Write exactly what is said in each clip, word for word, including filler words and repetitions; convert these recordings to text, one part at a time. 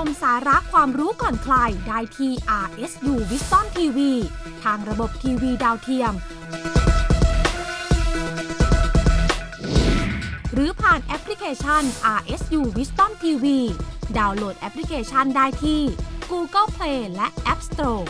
มสาระความรู้ก่อนใครได้ที่ อาร์ เอส ยู Wisdom ที วี ทางระบบทีวีดาวเทียมหรือผ่านแอปพลิเคชัน อาร์ เอส ยู Wisdom ที วี ดาวน์โหลดแอปพลิเคชันได้ที่ Google Play และ App Store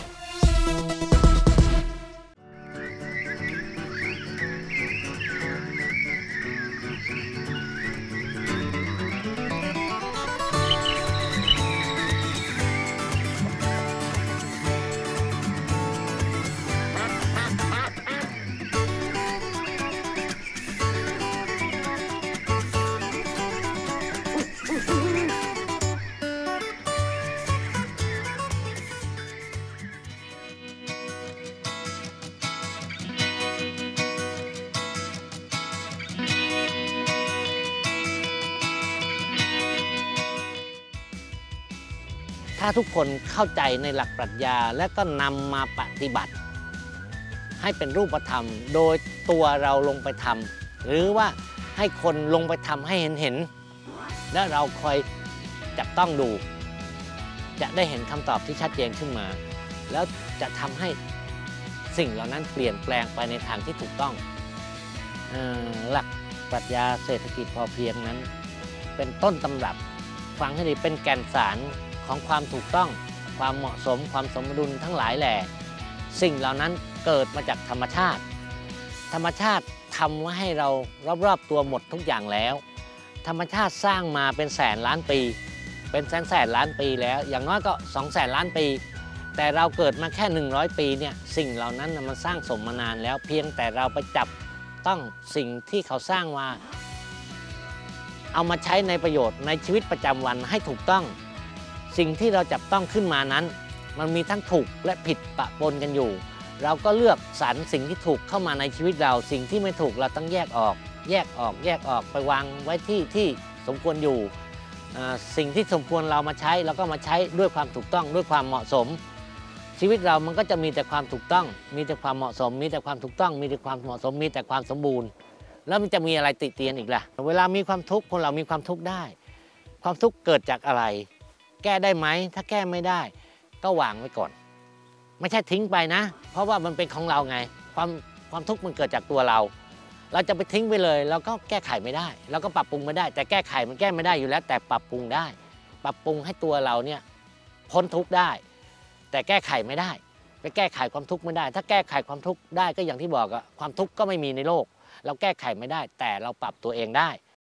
ถ้าทุกคนเข้าใจในหลักปรัชญาและก็นำมาปฏิบัติให้เป็นรูปธรรมโดยตัวเราลงไปทำหรือว่าให้คนลงไปทำให้เห็นเห็นแล้วเราคอยจับต้องดูจะได้เห็นคำตอบที่ชัดเจนขึ้นมาแล้วจะทำให้สิ่งเหล่านั้นเปลี่ยนแปลงไปในทางที่ถูกต้องหลักปรัชญาเศรษฐกิจพอเพียงนั้นเป็นต้นตำรับฟังให้ดีเป็นแก่นสารของความถูกต้องความเหมาะสมความสมดุลทั้งหลายแหล่สิ่งเหล่านั้นเกิดมาจากธรรมชาติธรรมชาติทำไว้ให้เรารอบๆตัวหมดทุกอย่างแล้วธรรมชาติสร้างมาเป็นแสนล้านปีเป็นแสนแสนล้านปีแล้วอย่างน้อยก็สองแสนล้านปีแต่เราเกิดมาแค่หนึ่งร้อยปีเนี่ยสิ่งเหล่านั้นมันสร้างสมมานานแล้วเพียงแต่เราไปจับต้องสิ่งที่เขาสร้างมาเอามาใช้ในประโยชน์ในชีวิตประจำวันให้ถูกต้องสิ่งที่เราจับต้องขึ้นมานั้นมันมีทั้งถูกและผิดปะปนกันอยู่เราก็เลือกสรรสิ่งที่ถูกเข้ามาในชีวิตเราสิ่งที่ไม่ถูกเราต้องแยกออกแยกออกแยกออกไปวางไว้ที่ที่สมควรอยู่สิ่งที่สมควรเรามาใช้เราก็มาใช้ด้วยความถูกต้องด้วยความเหมาะสมชีวิตเรามันก็จะมีแต่ความถูกต้องมีแต่ความเหมาะสมมีแต่ความถูกต้องมีแต่ความเหมาะสมมีแต่ความสมบูรณ์แล้วมันจะมีอะไรติเตียนอีกล่ะเวลามีความทุกข์คนเรามีความทุกข์ได้ความทุกข์เกิดจากอะไรแก้ได้ไหมถ้าแก้ไม่ได้ก็วางไว้ก่อนไม่ใช่ทิ้งไปนะเพราะว่ามันเป็นของเราไงความความทุกข์มันเกิดจากตัวเราเราจะไปทิ้งไปเลยเราก็แก้ไขไม่ได้เราก็ปรับปรุงไม่ได้แต่แก้ไขมันแก้ไม่ได้อยู่แล้วแต่ปรับปรุงได้ปรับปรุงให้ตัวเราเนี่ยพ้นทุกข์ได้แต่แก้ไขไม่ได้ไปแก้ไขความทุกข์ไม่ได้ถ้าแก้ไขความทุกข์ได้ก็อย่างที่บอกอะความทุกข์ก็ไม่มีในโลกเราแก้ไขไม่ได้แต่เราปรับตัวเองได้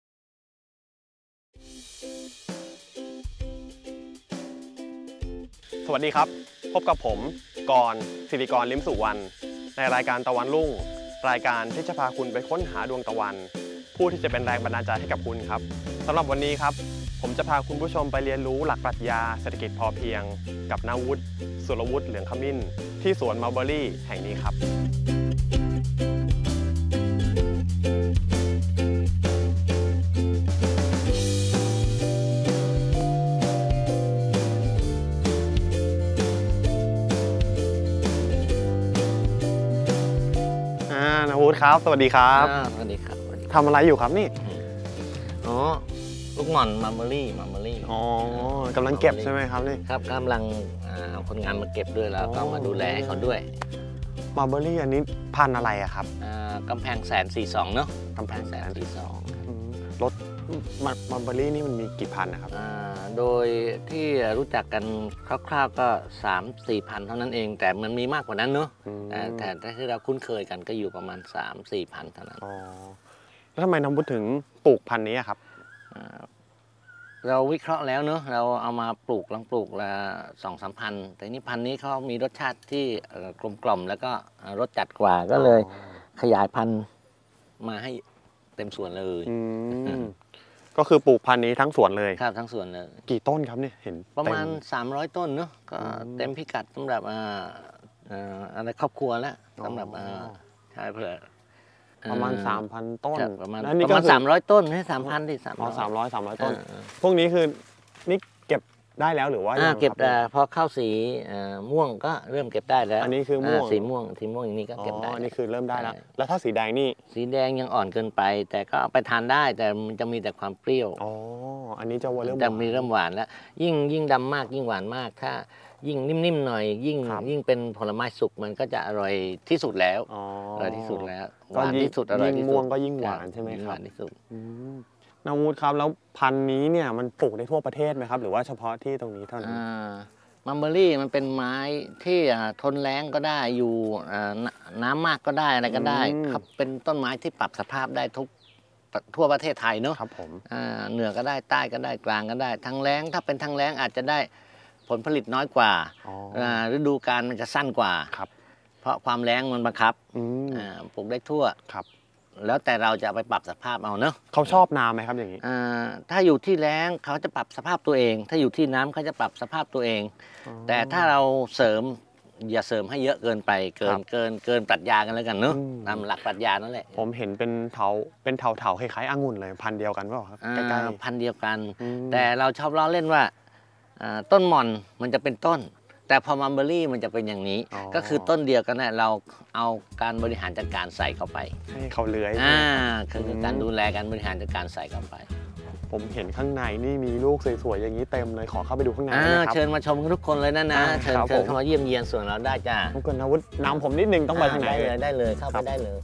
สวัสดีครับพบกับผมกรณ์ ศิริกร ลิ้มสุวรรณในรายการตะวันรุ่งรายการที่จะพาคุณไปค้นหาดวงตะวันผู้ที่จะเป็นแรงบันดาลใจให้กับคุณครับสำหรับวันนี้ครับผมจะพาคุณผู้ชมไปเรียนรู้หลักปรัชญาเศรษฐกิจพอเพียงกับนาวุฒิ สุรวุฒิ เหลืองขมิ้นที่สวนมัลเบอรี่แห่งนี้ครับนาวุฒิครับสวัสดีครับสวัสดีครับทำอะไรอยู่ครับนี่อ๋อลูกหม่อนมัลเบอรี่มัลเบอรี่อ๋อกำลังเก็บใช่ไหมครับนี่ครับกำลังเอาคนงานมาเก็บด้วยแล้วก็มาดูแลให้เขาด้วยมัลเบอรี่อันนี้พันธุ์อะไรอะครับกำแพงแสนสี่สองเนาะกำแพงแสนสี่สองรถมัลเบอรี่นี่มันมีกี่พันนะครับโดยที่รู้จักกันคร่าวๆก็สามสี่พันเท่านั้นเองแต่มันมีมากกว่านั้นเนอะแต่แต่ที่เราคุ้นเคยกันก็อยู่ประมาณสามสี่พันเท่านั้นอ๋อแล้วทำไมน้องพูดถึงปลูกพันธุ์นี้ครับเราวิเคราะห์แล้วเนอะเราเอามาปลูกลองปลูกละสองสามพันแต่นี่พันธุ์นี้เขามีรสชาติที่กลมกล่อมแล้วก็รสจัดกว่าก็เลยขยายพันธุ์มาให้เต็มสวนเลยก็คือปลูกพันธุ์นี้ทั้งสวนเลยครับทั้งสวนเลยกี่ต้นครับเนี่ยเห็นประมาณสามร้อยต้นเนอะก็เต็มพิกัดสำหรับอะไรครอบครัวแล้วสำหรับใช่เพื่อประมาณสามพันต้นประมาณประมาณสามร้อยต้นให้สามพันดิสามอ๋อสามร้อยสามร้อยต้นพวกนี้คือนี่เก็บได้แล้วหรือว่าเก็บพอเข้าสีม่วงก็เริ่มเก็บได้แล้วอันนี้คือม่วงสีม่วงสีม่วงอย่างนี้ก็เก็บได้อันนี้คือเริ่มได้แล้วแล้วถ้าสีแดงนี่สีแดงยังอ่อนเกินไปแต่ก็เอาไปทานได้แต่มันจะมีแต่ความเปรี้ยวอ๋ออันนี้จะเริ่มจะมีเริ่มหวานแล้ว ยิ่งยิ่งดำมากยิ่งหวานมากถ้ายิ่งนิ่มๆหน่อยยิ่งยิ่งเป็นผลไม้สุกมันก็จะอร่อยที่สุดแล้วอร่อยที่สุดแล้วหวานที่สุดอร่อยที่สุดยิ่งม่วงก็ยิ่งหวานใช่ไหมครับหวานที่สุดนาวุฒิครับแล้วพันธุ์นี้เนี่ยมันปลูกได้ทั่วประเทศไหมครับหรือว่าเฉพาะที่ตรงนี้เท่านั้นมัมเบอรี่มันเป็นไม้ที่ทนแล้งก็ได้อยู่น้ำมากก็ได้อะไรก็ได้ครับเป็นต้นไม้ที่ปรับสภาพได้ทุกทั่วประเทศไทยเนอะครับผมเหนือก็ได้ใต้ก็ได้กลางก็ได้ทั้งแล้งถ้าเป็นทั้งแล้งอาจจะได้ผลผลิตน้อยกว่าฤดูกาลมันจะสั้นกว่าเพราะความแล้งมันบังคับปลูกได้ทั่วครับแล้วแต่เราจะเอาไปปรับสภาพเอาเนอะเขาชอบน้ำไหมครับอย่างนี้ถ้าอยู่ที่แล้งเขาจะปรับสภาพตัวเองถ้าอยู่ที่น้ำเขาจะปรับสภาพตัวเองแต่ถ้าเราเสริมอย่าเสริมให้เยอะเกินไปเกินเกินเกินปรัชญากันแล้วกันเนอะตามหลักปรัชญานั่นแหละผมเห็นเป็นเถาเป็นเถาเถาคล้ายๆองุ่นเลยพันธุ์เดียวกันเปล่าครับใกล้ๆพันธุ์เดียวกันแต่เราชอบล้อเล่นว่าต้นหม่อนมันจะเป็นต้นแต่พอมัมเบอรี่มันจะเป็นอย่างนี้ก็คือต้นเดียวกันนะเราเอาการบริหารจัดการใส่เข้าไปให้เขาเลื้อยอ่าคือการดูแลการบริหารจัดการใส่เข้าไปผมเห็นข้างในนี่มีลูกสวยๆอย่างนี้เต็มเลยขอเข้าไปดูข้างในนะครับเชิญมาชมทุกคนเลยนะนะเชิญเชิญเข้ามาเยี่ยมเยียนส่วนเราได้จ้าทุกคนนาวุฒินำผมนิดนึงต้องไปข้างในได้เลยได้เลยเข้าไปได้เลย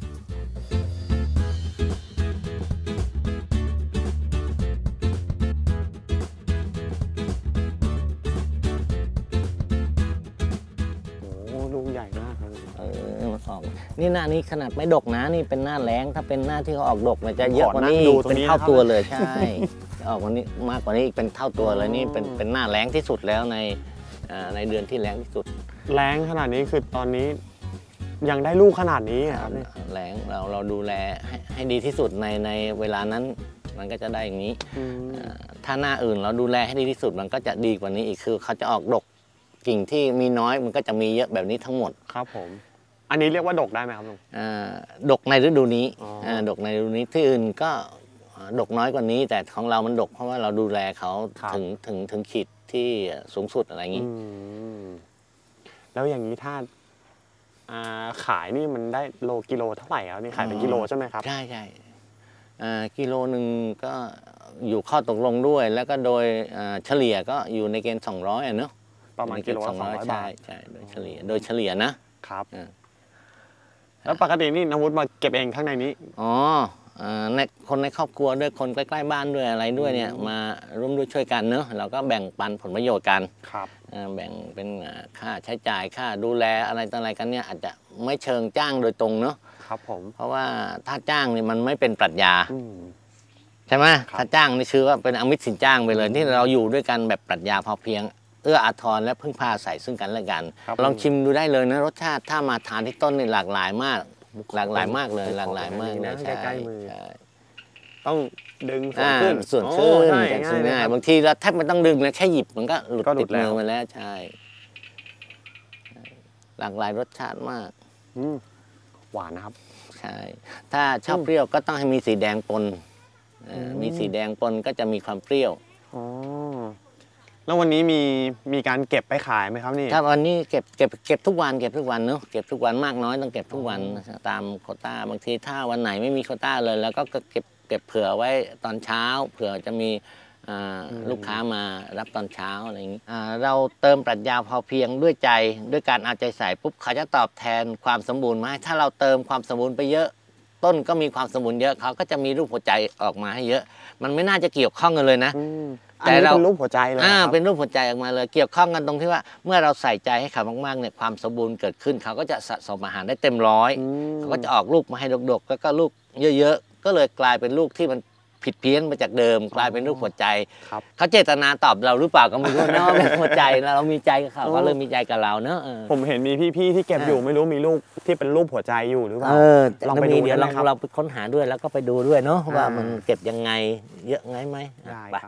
นี่หน้านี้ขนาดไม่ดกนะนี่เป็นหน้าแล้งถ้าเป็นหน้าที่เขาออกดกมันจะเยอะกว่านี้เป็นเท่าตัวเลยใช่ออกกว่านี้มากกว่านี้อีกเป็นเท่าตัวเลยนี่เป็นเป็นหน้าแล้งที่สุดแล้วในในเดือนที่แล้งที่สุดแล้งขนาดนี้คือตอนนี้ยังได้ลูกขนาดนี้ครับแล้งเราเราดูแลให้ดีที่สุดในในเวลานั้นมันก็จะได้อย่างนี้ถ้าหน้าอื่นเราดูแลให้ดีที่สุดมันก็จะดีกว่านี้อีกคือเขาจะออกดกกิ่งที่มีน้อยมันก็จะมีเยอะแบบนี้ทั้งหมดครับผมอันนี้เรียกว่าดกได้ไหมครับลุงดกในฤดูนี้ดกในฤดูนี้ที่อื่นก็ดกน้อยกว่านี้แต่ของเรามันดกเพราะว่าเราดูแลเขาถึงถึงถึงขีดที่สูงสุดอะไรอย่างนี้แล้วอย่างนี้ถ้าขายนี่มันได้โลกิโลเท่าไหร่ครับนี่ขายเป็นกิโลใช่ไหมครับใช่ใช่กิโลหนึ่งก็อยู่ข้อตกลงด้วยแล้วก็โดยเฉลี่ยก็อยู่ในเกณฑ์สองร้อยเนอะประมาณกิโลสองร้อยบาทใช่ใช่โดยเฉลี่ยโดยเฉลี่ยนะครับแล้วปกตินี่นาวุฒิมาเก็บเองข้างในนี้อ๋อในคนในครอบครัวด้วยคนใกล้ๆบ้านด้วยอะไรด้วยเนี่ยมาร่วมด้วยช่วยกันเนอะเราก็แบ่งปันผลประโยชน์กันครับแบ่งเป็นค่าใช้จ่ายค่าดูแลอะไรต่ออะไรกันเนี่ยอาจจะไม่เชิงจ้างโดยตรงเนอะครับผมเพราะว่าถ้าจ้างนี่มันไม่เป็นปรัชญาใช่ไหมถ้าจ้างนี่คือว่าเป็นอมิตรสินจ้างไปเลยที่เราอยู่ด้วยกันแบบปรัชญาพอเพียงเอื้ออาทรและพึ่งพาอาศัยซึ่งกันและกันลองชิมดูได้เลยนะรสชาติถ้ามาทานที่ต้นนี่หลากหลายมากหลากหลายมากเลยหลากหลายมากเลยใช่ต้องดึงส่วนขึ้นส่วนขึ้นง่ายบางทีเราแทบไม่ต้องดึงเลยแค่หยิบมันก็หลุดติดมือมาแล้วใช่หลากหลายรสชาติมากหวานนะครับใช่ถ้าชอบเปรี้ยวก็ต้องให้มีสีแดงปนมีสีแดงปนก็จะมีความเปรี้ยวแล้ววันนี้มีมีการเก็บไปขายไหมครับนี่ถ้าวันนี้เก็บเก็บเก็บทุกวันเก็บทุกวันเนอะเก็บทุกวันมากน้อยต้องเก็บทุกวันตามโควต้าบางทีถ้าวันไหนไม่มีโควต้าเลยแล้วก็เก็บเก็บเผื่อไว้ตอนเช้าเผื่อจะมีลูกค้ามารับตอนเช้าอะไรอย่างนี้เราเติมปรัชญาพอเพียงด้วยใจด้วยการเอาใจใส่ปุ๊บเขาจะตอบแทนความสมบูรณ์มาให้ถ้าเราเติมความสมบูรณ์ไปเยอะต้นก็มีความสมบูรณ์เยอะเขาก็จะมีรูปหัวใจออกมาให้เยอะมันไม่น่าจะเกี่ยวข้องกันเลยนะแต่เราเป็นรูปหัวใจเลยอ่าเป็นรูปหัวใจออกมาเลยเกี่ยวข้องกันตรงที่ว่าเมื่อเราใส่ใจให้เขามากๆเนี่ยความสมบูรณ์เกิดขึ้นเขาก็จะสะสมอาหารได้เต็มร้อยเขาก็จะออกลูกมาให้ดกๆแล้วก็ลูกเยอะๆก็เลยกลายเป็นลูกที่มันผิดเพี้ยนมาจากเดิมกลายเป็นรูปหัวใจเขาเจตนาตอบเราหรือเปล่าก็ไม่รู้เนาะเป็นหัวใจเรามีใจกับเขาเขาเลยมีใจกับเราเนาะผมเห็นมีพี่ๆที่เก็บอยู่ไม่รู้มีลูกที่เป็นรูปหัวใจอยู่หรือเปล่าลองไปดูเดี๋ยวเราไปค้นหาด้วยแล้วก็ไปดูด้วยเนาะว่ามันเก็บยังไงเยอะไงไหมได้ครับ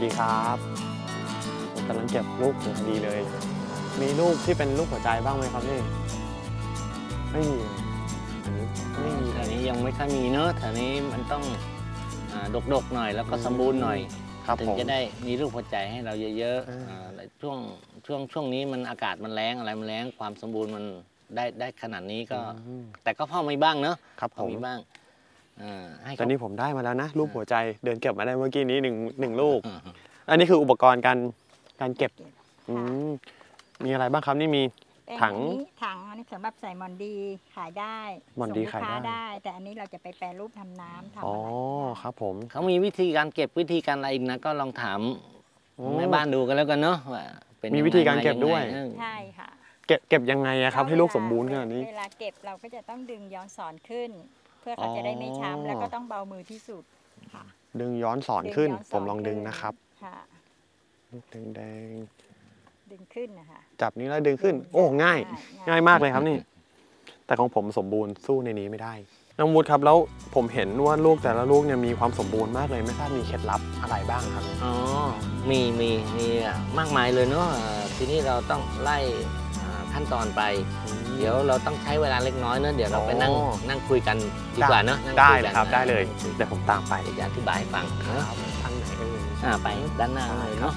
ดีครับผมกำลังเก็บลูกอยู่พอดีเลย มีลูกที่เป็นลูกหัวใจบ้างไหมครับพี่ไม่มีอันนี้ไม่มีแถวนี้ยังไม่ค่อยมีเนอะแถวนี้มันต้องดกๆหน่อยแล้วก็สมบูรณ์หน่อยถึงจะได้มีรูปหัวใจให้เราเยอะๆช่วงช่วงช่วงนี้มันอากาศมันแรงอะไรมันแรงความสมบูรณ์มันได้ได้ขนาดนี้ก็แต่ก็พอมีบ้างเนอะครับผมมีบ้างตอนนี้ผมได้มาแล้วนะรูปหัวใจเดินเก็บมาได้เมื่อกี้นี้หนึ่งหนึ่งลูกอันนี้คืออุปกรณ์การการเก็บมีอะไรบ้างครับนี่มีถังถังอันนี้สำหรับใส่มอนดีขายได้มอนดีขายได้แต่อันนี้เราจะไปแปรรูปทำน้ำทำอะไรอ๋อครับผมเขามีวิธีการเก็บวิธีการอะไรอีกนะก็ลองถามแม่บ้านดูกันแล้วกันเนาะว่ามีวิธีการเก็บด้วยใช่ค่ะเก็บเก็บยังไงครับให้ลูกสมบูรณ์ขนาดนี้เวลาเก็บเราก็จะต้องดึงย้อนสอนขึ้นเพื่อเขาจะได้ไม่ช้ำแล้วก็ต้องเบามือที่สุดค่ะดึงย้อนสอนขึ้นผมลองดึงนะครับค่ะลูกแดงดึงขึ้นนะคะจับนี้แล้วดึงขึ้นโอ้ง่ายง่ายมากเลยครับนี่แต่ของผมสมบูรณ์สู้ในนี้ไม่ได้น้องวุฒิครับแล้วผมเห็นว่าลูกแต่ละลูกเนี่ยมีความสมบูรณ์มากเลยไม่ทราบมีเคล็ดลับอะไรบ้างครับอ๋อมีมีมีมากมายเลยเนาะทีนี้เราต้องไล่ขั้นตอนไปเดี๋ยวเราต้องใช้เวลาเล็กน้อยเนอะเดี๋ยวเราไปนั่งนั่งคุยกันดีกว่าเนอะได้เลยครับได้เลยเดี๋ยวผมตามไปจะอธิบายให้ฟังครับทางไหนเอ่ยอ่าไปด้านหน้าเลยเนาะ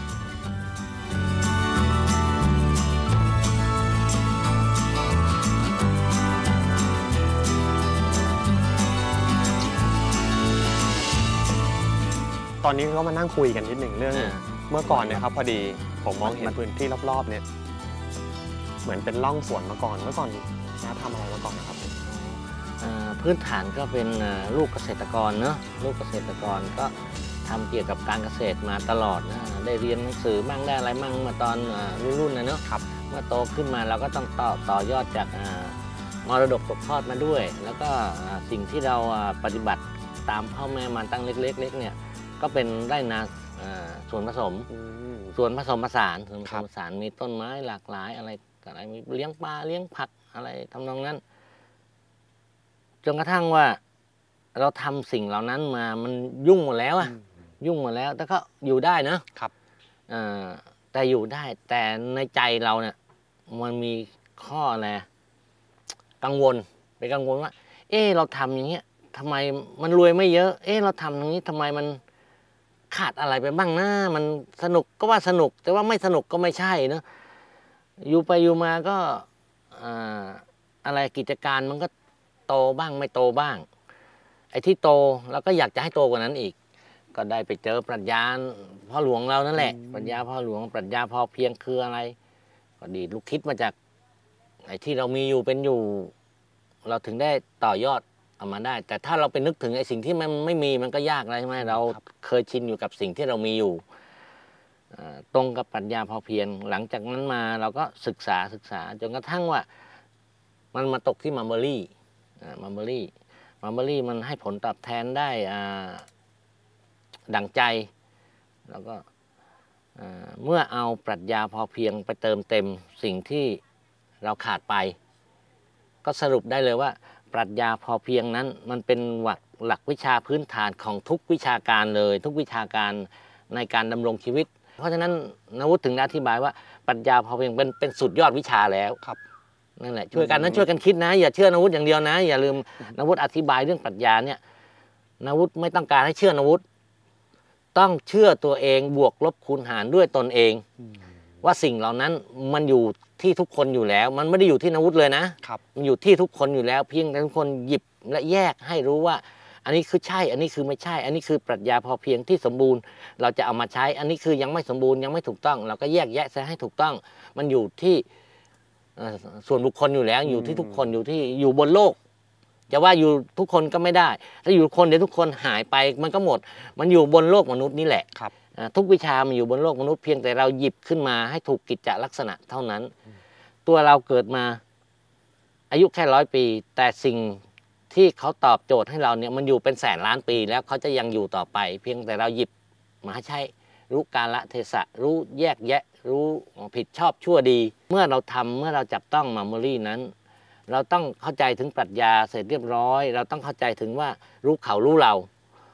ตอนนี้ก็มานั่งคุยกันนิดหนึ่งเรื่องเมื่อก่อนเนี่ยครับพอดีผมมองเห็นพื้นที่รอบๆเนี่ยเหมือนเป็นร่องสวนมาก่อนเมื่อก่อนน้าทำอะไรมาก่อนนะครับพื้นฐานก็เป็นลูกเกษตรกรเนอะลูกเกษตรกรก็ทำเกี่ยวกับการเกษตรมาตลอดนะได้เรียนหนังสือบ้างได้อะไรบ้างมาตอนรุ่นๆนะเนอะครับเมื่อโตขึ้นมาเราก็ต้องต่อต่อยอดจากมรดกตกทอดมาด้วยแล้วก็สิ่งที่เราปฏิบัติตามพ่อแม่มาตั้งเล็กๆเนี่ยก็เป็นไร่นาส่วนผสมส่วนผสมผสานส่วนผสมผสานมีต้นไม้หลากหลายอะไรอะไรมีเลี้ยงปลาเลี้ยงผักอะไรทำนองนั้นจนกระทั่งว่าเราทำสิ่งเหล่านั้นมามันยุ่งหมดแล้วอะยุ่งหมดแล้วแต่ก็อยู่ได้นะครับแต่อยู่ได้แต่ในใจเราเนี่ยมันมีข้ออะไรกังวลไปกังวลว่าเออเราทำอย่างเงี้ยทำไมมันรวยไม่เยอะเออเราทำอย่างนี้ทำไมมันขาดอะไรไปบ้างนะมันสนุกก็ว่าสนุกแต่ว่าไม่สนุกก็ไม่ใช่เนอะอยู่ไปอยู่มาก็อะไรกิจการมันก็โตบ้างไม่โตบ้างไอ้ที่โตเราก็อยากจะให้โตกว่านั้นอีกก็ได้ไปเจอปรัชญาพ่อหลวงเรานั่นแหละปรัชญาพ่อหลวงปรัชญาพอเพียงคืออะไรก็ดีลูกคิดมาจากไอ้ที่เรามีอยู่เป็นอยู่เราถึงได้ต่อยอดเอามาได้แต่ถ้าเราไปนึกถึงไอ้สิ่งที่มันไม่มีมันก็ยากเลยใช่ไหมเราเคยชินอยู่กับสิ่งที่เรามีอยู่ตรงกับปรัชญาพอเพียงหลังจากนั้นมาเราก็ศึกษาศึกษาจนกระทั่งว่ามันมาตกที่มัมเบอรี่มัมเบอรี่มัมเบอรี่มันให้ผลตอบแทนได้ดั่งใจแล้วก็เมื่อเอาปรัชญาพอเพียงไปเติมเต็มสิ่งที่เราขาดไปก็สรุปได้เลยว่าปรัชญาพอเพียงนั้นมันเป็นหลักหลักวิชาพื้นฐานของทุกวิชาการเลยทุกวิชาการในการดำรงชีวิตเพราะฉะนั้นนวุฒิถึงได้อธิบายว่าปรัชญาพอเพียงเป็นเป็นสุดยอดวิชาแล้วครับนั่นแหละช่วยกันนั้นช่วยกันคิดนะอย่าเชื่อนวุฒิอย่างเดียวนะอย่าลืมนวุฒิอธิบายเรื่องปรัชญาเนี่ยนวุฒิไม่ต้องการให้เชื่อนวุฒิต้องเชื่อตัวเองบวกลบคูณหารด้วยตนเองว่าสิ่งเหล่านั้นมันอยู่ที่ทุกคนอยู่แล้วมันไม่ได้อยู่ที่นวุฒิเลยนะครับมันอยู่ที่ทุกคนอยู่แล้วเพียงแต่ทุกคนหยิบและแยกให้รู้ว่าอันนี้คือใช่อันนี้คือไม่ใช่อันนี้คือปรัชญาพอเพียงที่สมบูรณ์เราจะเอามาใช้อันนี้คือยังไม่สมบูรณ์ยังไม่ถูกต้องเราก็แยกแยะซะให้ถูกต้องมันอยู่ที่ส่วนบุคคลอยู่แล้วอยู่ที่ทุกคนอยู่ที่อยู่บนโลกจะว่าอยู่ทุกคนก็ไม่ได้ถ้าอยู่คนเดี๋ยวทุกคนหายไปมันก็หมดมันอยู่บนโลกมนุษย์นี่แหละทุกวิชามันอยู่บนโลกมนุษย์เพียงแต่เราหยิบขึ้นมาให้ถูกกิจจลักษณะเท่านั้นตัวเราเกิดมาอายุแค่ร้อยปีแต่สิ่งที่เขาตอบโจทย์ให้เราเนี่ยมันอยู่เป็นแสนล้านปีแล้วเขาจะยังอยู่ต่อไปเพียงแต่เราหยิบมาใช้รู้กาลเทศะรู้แยกแยะรู้ผิดชอบชั่วดีเมื่อเราทำเมื่อเราจับต้องมัมเบอรี่นั้นเราต้องเข้าใจถึงปรัชญาเสร็จเรียบร้อยเราต้องเข้าใจถึงว่ารู้เขารู้เรา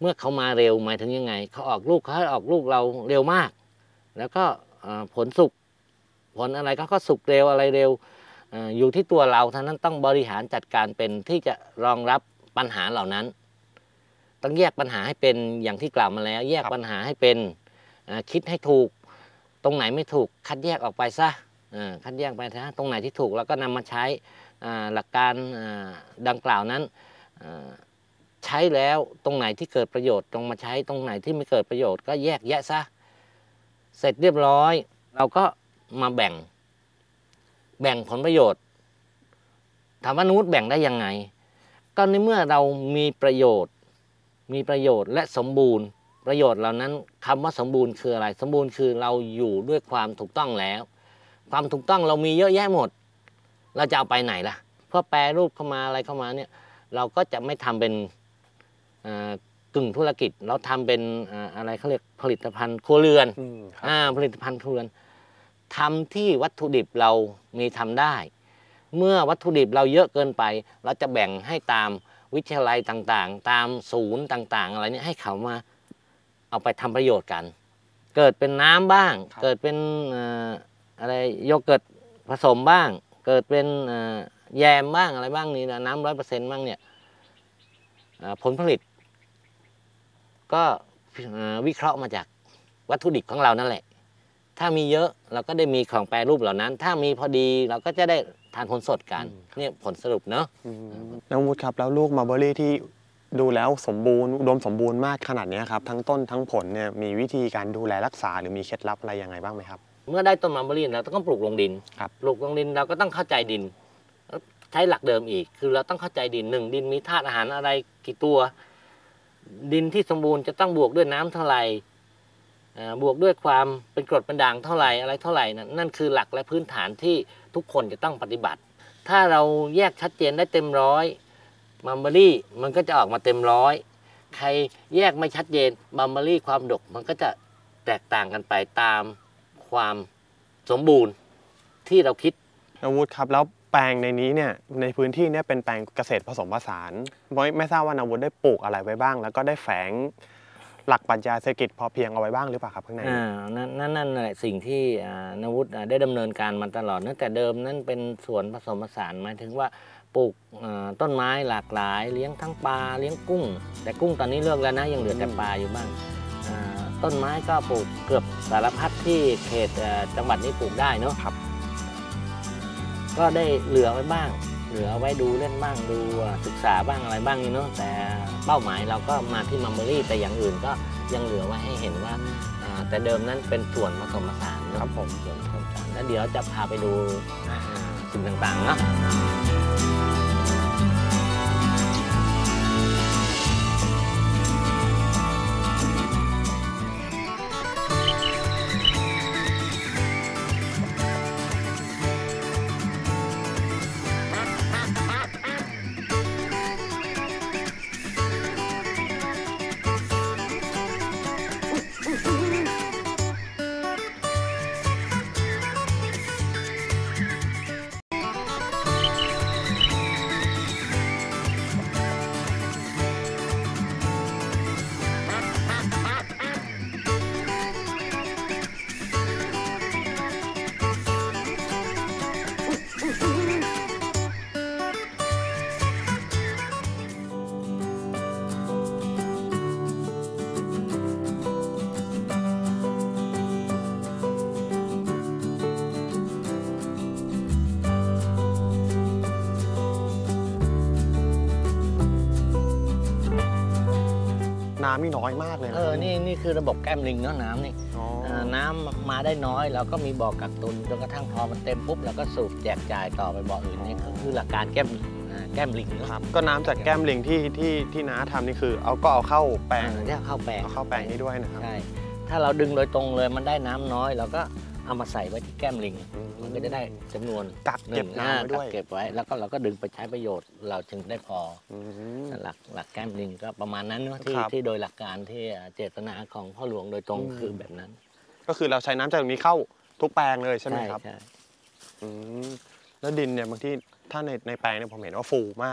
เมื่อเขามาเร็วหมายถึงยังไงเขาออกลูกเขาให้ออกลูกเราเร็วมาก แล้วก็ผลสุกผลอะไรก็ก็สุกเร็วอะไรเร็วอยู่ที่ตัวเราเท่านั้นต้องบริหารจัดการเป็นที่จะรองรับปัญหาเหล่านั้นต้องแยกปัญหาให้เป็นอย่างที่กล่าวมาแล้ว แยกปัญหาให้เป็นคิดให้ถูกตรงไหนไม่ถูกคัดแยกออกไปซะคัดแยกไปซะตรงไหนที่ถูกแล้วก็นำมาใช้หลักการดังกล่าวนั้นใช้แล้วตรงไหนที่เกิดประโยชน์ตรงมาใช้ตรงไหนที่ไม่เกิดประโยชน์ก็แยกแยะซะเสร็จเรียบร้อยเราก็มาแบ่งแบ่งผลประโยชน์ถามว่านุชแบ่งได้ยังไงก็ในเมื่อเรามีประโยชน์มีประโยชน์และสมบูรณ์ประโยชน์เหล่านั้นคำว่าสมบูรณ์คืออะไรสมบูรณ์คือเราอยู่ด้วยความถูกต้องแล้วความถูกต้องเรามีเยอะแยะหมดเราจะเอาไปไหนล่ะเพราะแปรรูปเข้ามาอะไรเข้ามาเนี่ยเราก็จะไม่ทำเป็นกึ่งธุรกิจเราทำเป็นอะไรเขาเรียกผลิตภัณฑ์ครัวเรือนผลิตภัณฑ์ครัวเรือนทำที่วัตถุดิบเรามีทำได้เมื่อวัตถุดิบเราเยอะเกินไปเราจะแบ่งให้ตามวิทยาลัยต่างๆตามศูนย์ต่างๆอะไรเนี่ยให้เขามาเอาไปทำประโยชน์กันเกิดเป็นน้ำบ้างเกิดเป็นอะไรโยเกิร์ตผสมบ้างเกิดเป็นแยมบ้างอะไรบ้างนี่นะน้ำร้อยเปอร์เซ็นต์บ้างเนี่ยผลผลิตก็วิเคราะห์มาจากวัตถุดิบของเรานั่นแหละถ้ามีเยอะเราก็ได้มีของแปรรูปเหล่านั้นถ้ามีพอดีเราก็จะได้ทานผลสดกันเนี่ยผลสรุปเนาะน้องวุฒิครับแล้วลูกมัลเบอรี่ที่ดูแล้วสมบูรณ์อุดมสมบูรณ์มากขนาดนี้ครับทั้งต้นทั้งผลเนี่ยมีวิธีการดูแลรักษาหรือมีเคล็ดลับอะไรยังไงบ้างไหมครับเมื่อได้ต้นมัลเบอรี่เราต้องปลูกลงดินปลูกลงดินเราก็ต้องเข้าใจดินใช้หลักเดิมอีกคือเราต้องเข้าใจดินหนึ่งดินมีธาตุอาหารอะไรกี่ตัวดินที่สมบูรณ์จะต้องบวกด้วยน้ำเท่าไหร่บวกด้วยความเป็นกรดเป็นด่างเท่าไหร่อะไรเท่าไหร่นั่นนั่นคือหลักและพื้นฐานที่ทุกคนจะต้องปฏิบัติถ้าเราแยกชัดเจนได้เต็มร้อยมัลเบอรี่มันก็จะออกมาเต็มร้อยใครแยกไม่ชัดเจนมัลเบอรี่ความดกมันก็จะแตกต่างกันไปตามความสมบูรณ์ที่เราคิดน้องวุฒิครับแล้วแปลงในนี้เนี่ยในพื้นที่เนี่ยเป็นแปลงเกษตรผสมผสานไม่ไม่ทราบว่าน้องวุฒิได้ปลูกอะไรไว้บ้างแล้วก็ได้แฝงหลักปรัชญาเศรษฐกิจพอเพียงเอาไว้บ้างหรือเปล่าครับข้างในนั่นนั่นนั่นแหละสิ่งที่นวุฒิได้ดำเนินการมาตลอดตั้งแต่เดิมนั้นเป็นสวนผสมผสานหมายถึงว่าปลูกต้นไม้หลากหลายเลี้ยงทั้งปลาเลี้ยงกุ้งแต่กุ้งตอนนี้เลิกแล้วนะยังเหลือแต่ปลาอยู่บ้างต้นไม้ก็ปลูกเกือบสารพัดที่เขตจังหวัดนี้ปลูกได้เนาะครับก็ได้เหลือไว้บ้างเหลือไว้ดูเล่นบ้างดูศึกษาบ้างอะไรบ้างนี่เนาะแต่เป้าหมายเราก็มาที่มัลเบอรี่แต่อย่างอื่นก็ยังเหลือไว้ให้เห็นว่าแต่เดิมนั้นเป็นส่วนผสมผสานครับผมส่วนผสมผสานแล้วเดี๋ยวจะพาไปดูสิ่งต่างๆเนาะน้ำนี่น้อยมากเลยนะเออนี่นี่คือระบบแก้มลิงเนาะน้ำนี่น้ำมาได้น้อยเราก็มีบ่อกักตุนจนกระทั่งพอมันเต็มปุ๊บเราก็สูบแจกจ่ายต่อไปบ่ออื่นนี่คือหลักการแก้มแก้มลิงครับก็น้ำจากแก้มลิงที่ที่ที่น้าทำนี่คือเอาก็เอาเข้าแปลงที่เข้าแปลงเอาเข้าแปลงนี้ด้วยนะครับใช่ถ้าเราดึงโดยตรงเลยมันได้น้ำน้อยเราก็เอามาใส่ไว้ที่แก้มลิงมันก็จะได้จำนวนกักเก็บน้ำไว้ด้วยเก็บไว้แล้วก็เราก็ดึงไปใช้ประโยชน์เราจึงได้พอหลักหลักแก้มลิงก็ประมาณนั้นเนาะที่ที่โดยหลักการที่เจตนาของพ่อหลวงโดยตรงคือแบบนั้นก็คือเราใช้น้ำจากตรงนี้เข้าทุกแปลงเลยใช่ไหมครับใช่แล้วดินเนี่ยบางที่ถ้าในในแปลงเนี่ยผมเห็นว่าฟูมากเลย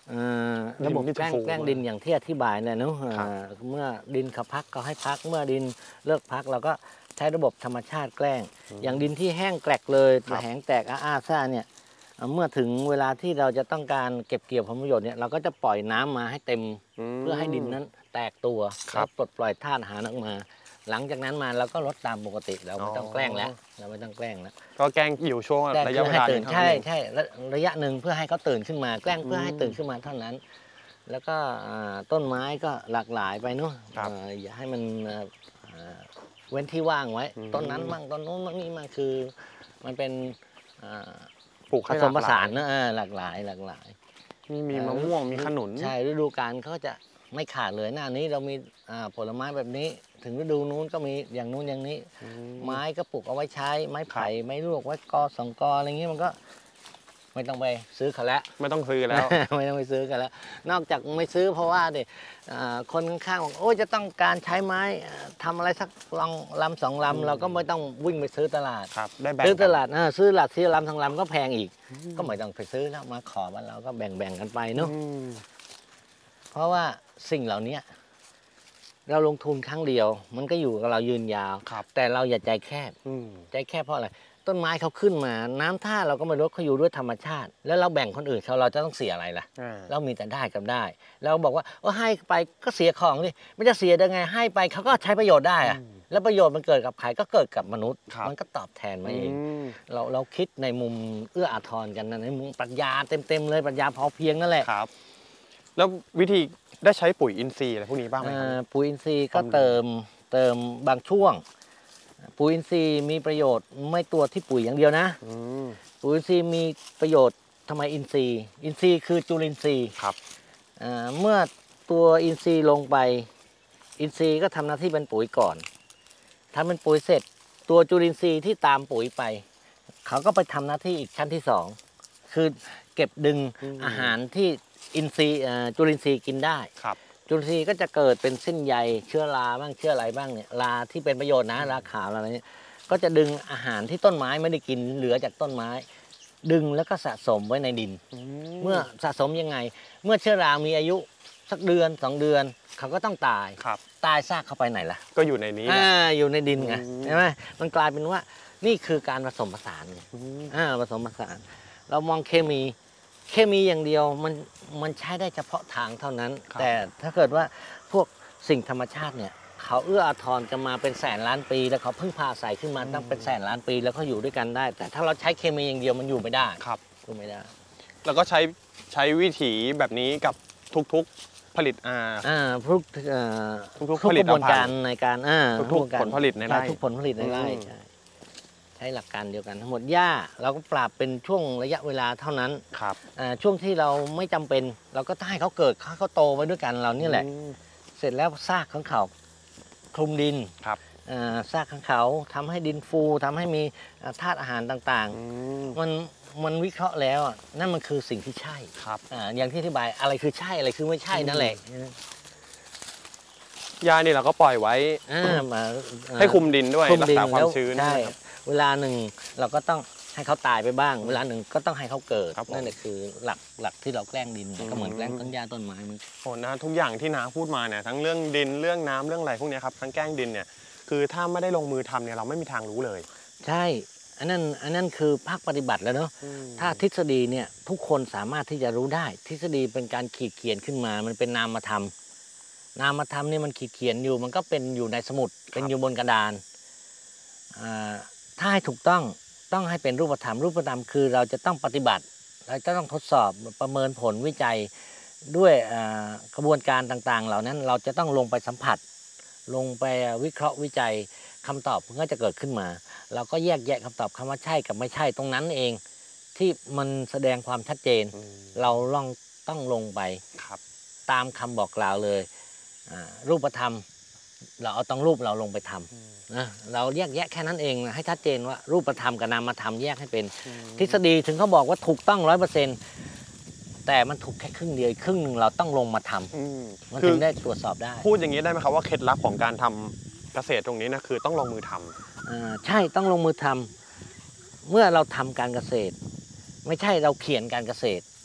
ระบบแกล้งดินที่จะฟูแกล้งดินอย่างที่อธิบายเนี่ยเนาะครับอ่าเมื่อดินเขาพักก็ให้พักเมื่อดินเลิกพักเราก็ใช้ระบบธรรมชาติแกล้ง อย่างดินที่แห้งแกลกเลยครับแห้งแตกอ้าๆซ่าเนี่ยอ่าเมื่อถึงเวลาที่เราจะต้องการเก็บเกี่ยวผลประโยชน์เนี่ยเราก็จะปล่อยน้ำมาให้เต็ม เพื่อให้ดินนั้นแตกตัวครัแล้วบปลดปล่อยธาตุอาหารออกมา หลังจากนั้นมาเราก็ลดตามปกติเราไม่ต้องอ๋อแกล้งแล้วเราไม่ต้องแกล้งแล้วก็แกล้งอยู่ช่วงแกล้งระยะเพื่อเวให้ลาหตื่นึ่นงเท่าใช่นั้นเองใช่ระระยะหนึ่งเพื่อให้เขาตื่นขึ้นมา แกล้งเพื่อให้อืมตื่นขึ้นมาเท่านั้น แล้วก็อ่าต้นไม้ก็หลากหลายไปเนาะครับอ่าอย่าให้มันเอ่ออ่าเว้นที่ว่างไว้อืมต้นนั้นมั่งต้นนู้นมั่งนี่มั่งคือ มันเป็นอ่าปลูกผให้สมหผลกหลสานยเนอะเออหลากหลายหลากหลายมีมีเอ่อมะม่วงมีขนุนใช่ฤดูกาลเขาจะไม่ขาดเลยหน้านี้เรามีอ่าผลไม้แบบนี้ ถึงฤดูนู้นก็มีอย่างนู้นอย่างนี้อืมไม้ก็ปลูกเอาไว้ใช้ไม้ไผ่ไม้ลวกไว้กอสองกออะไรเงี้ยมันก็ไม่ต้องไปซื้อเขาแล้วไม่ต้องซื้อแล้วไม่ต้องไปซื้อกันแล้ว นอกจากไม่ซื้อเพราะว่าดิอ่าคนข้างๆบอกโอ้ยจะต้องการใช้ไม้อ่าทำอะไรสักลองลำสองอืมลำเราก็ไม่ต้องวิ่งไปซื้อตลาดครับ ได้แบ่งซื้อตกันลาดอ่าซื้อลาดซื้อลำทางลำก็แพงอีก ก็ไม่ต้องไปซื้อแล้วมาขอบ้านเราก็แบ่งๆกันไปเนาะอืมเพราะว่าสิ่งเหล่านี้เราลงทุนครั้งเดียว มันก็อยู่กับเรายืนยาวครับแต่เราอย่าใจแคบอืมใจแคบเพราะอะไร ต้นไม้เขาขึ้นมา น้ำท่าเราก็ไม่ลดเขาอยู่ด้วยธรรมชาติ แล้วเราแบ่งคนอื่นเขาเราจะต้องเสียอะไรล่ะอ่าเรามีแต่ได้กับได้ เราบอกว่าเออให้ไปก็เสียของดิไม่จะเสียได้ไงให้ไปเขาก็ใช้ประโยชน์ได้อะอืมแล้วประโยชน์มันเกิดกับใครก็เกิดกับมนุษย์ครับมันก็ตอบแทนมาเองมเราเราคิดในมุมเอื้ออาทรกันนะในมุมปรัชญาเต็มๆเลยปรัชญาพอเพียงนั่นแหละครับ แล้ววิธีได้ใช้ปุ๋ยอินทรีย์อะไรพวกนี้บ้างไหมครับอ่าปุ๋ยอินทรีย์ก็บำรุงเติมเติมบางช่วง ปุ๋ยอินทรีย์มีประโยชน์ไม่ตัวที่ปุ๋ยอย่างเดียวนะอืมปุ๋ยอินทรีย์มีประโยชน์ทำไมอินทรีย์ อินทรีย์คือจุลินทรีย์ครับอ่าเมื่อตัวอินทรีย์ลงไป อินทรีย์ก็ทำหน้าที่เป็นปุ๋ยก่อนทำเป็นปุ๋ยเสร็จ ตัวจุลินทรีย์ที่ตามปุ๋ยไป เขาก็ไปทำหน้าที่อีกชั้นที่สองคือเก็บดึงอืมอาหารที่อินทรีย์อ่าจุลินทรีย์กินได้ครับจุลินทรีย์ก็จะเกิดเป็นเส้นใยเชื้อราบ้างเชื้ออะไรบ้างเนี่ยราที่เป็นประโยชน์นะราขาวอะไรเนี่ยก็จะดึงอาหารที่ต้นไม้ไม่ได้กินเหลือจากต้นไม้ ดึงแล้วก็สะสมไว้ในดิน เมื่อสะสมยังไง เมื่อเชื้อรามีอายุสักเดือนสองเดือน เขาก็ต้องตายครับตายซากเข้าไปไหนล่ะก็อยู่ในนี้แหอ่าละอยู่ในดินไงอืมใช่ไหมมันกลายเป็นว่านี่คือการผสมผสานไงอืมอ่าผสมผสาน เรามองเคมีเคมีอย่างเดียวมันมันใช้ได้เฉพาะทางเท่านั้น แต่ถ้าเกิดว่าพวกสิ่งธรรมชาติเนี่ยเขาเอื้ออาทรกันมาเป็นแสนล้านปี แล้วเขาพึ่งพาอาศัยขึ้นมาตั้งเป็นแสนล้านปี แล้วเขาอยู่ด้วยกันได้ แต่ถ้าเราใช้เคมีอย่างเดียวมันอยู่ไม่ได้ครับอยู่ไม่ได้แล้วก็ใช้ใช้วิถีแบบนี้กับทุกๆผลิตอ่าอ่าทุกเอ่อทุกๆทุกผลิกตระบวนภัณฑ์การในการอ่าทุกๆระบวนารผลผลิตในไร่ช่ทุกผลผลิตในไร่อืมใช่ใช้หลักการเดียวกันทั้งหมดหญ้าเราก็ปรับเป็นช่วงระยะเวลาเท่านั้นครับอ่าช่วงที่เราไม่จำเป็น เราก็ให้เขาเกิดให้เขาโตไว้ด้วยกันเรานี่แหละอืมเสร็จแล้วซากของเขาคลุมดินครับอ่าซากของเขาทำให้ดินฟูทำให้มีอ่าธาตุอาหารต่างอืมๆ มันมันวิเคราะห์แล้วอ่ะนั่นมันคือสิ่งที่ใช่ครับอ่าอย่างที่อธิบายอะไรคือใช่อะไรคือไม่ใช่นั่นแหละยานี่เราก็ปล่อยไว้อ่ามาอ่าให้คุมดินด้วยคลุมรักดินษาความแล้วชื้นใช่นะครับเวลาหนึ่งเราก็ต้องให้เขาตายไปบ้าง เวลาหนึ่งก็ต้องให้เขาเกิดครับผมนั่นแหละคือหลักหลักที่เราแกล้งดินอืมก็เหมือนแกล้งต้นหญ้าต้นไม้มันโอ้นะทุกอย่างที่น้าพูดมาเนี่ยทั้งเรื่องดินเรื่องน้ำเรื่องอะไรพวกเนี้ยครับทั้งแกล้งดินเนี่ยคือถ้าไม่ได้ลงมือทำเนี่ยเราไม่มีทางรู้เลยใช่อันนั้นอันนั้นคือภาคปฏิบัติแล้วเนาะอืมถ้าทฤษฎีเนี่ยทุกคนสามารถที่จะรู้ได้ ทฤษฎีเป็นการขีดเขียนขึ้นมา มันเป็นนามธรรมนามธรรมนี่มันขีดเขียนอยู่ มันก็เป็นอยู่ในสมุดเป็นอยู่บนกระดานอ่าถ้าให้ถูกต้องต้องให้เป็นรูปธรรมรูปธรรมคือเราจะต้องปฏิบัติเราจะต้องทดสอบประเมินผลวิจัยด้วยอ่ากระบวนการต่างๆ เหล่านั้นเราจะต้องลงไปสัมผัส ลงไปวิเคราะห์วิจัยคำตอบมันก็จะเกิดขึ้นมา เราก็แยกแยะคำตอบคำว่าใช่กับไม่ใช่ตรงนั้นเอง ที่มันแสดงความชัดเจนอืมเราลองต้องลงไปครับตามคำบอกกล่าวเลยอ่ารูปธรรม เราเอาต้องรูปเราลงไปทำนะเราแยกแยะแค่นั้นเองนะให้ชัดเจนว่ารูปธรรมกับนามธรรมแยกให้เป็น ทฤษฎีถึงเขาบอกว่าถูกต้องร้อยเปอร์เซ็นต์แต่มันถูกแค่ครึ่งเดียวอีกครึ่งหนึ่งเราต้องลงมาทำอืมมันคืถึองได้ตรวจสอบได้พูดอย่างนี้ได้ไหมครับว่าเคล็ดลับของการทำเกษตรตรงนี้นะคือต้องลงมือทำอ่าใช่ต้องลงมือทำเมื่อเราทำการเกษตร ไม่ใช่เราเขียนการเกษตร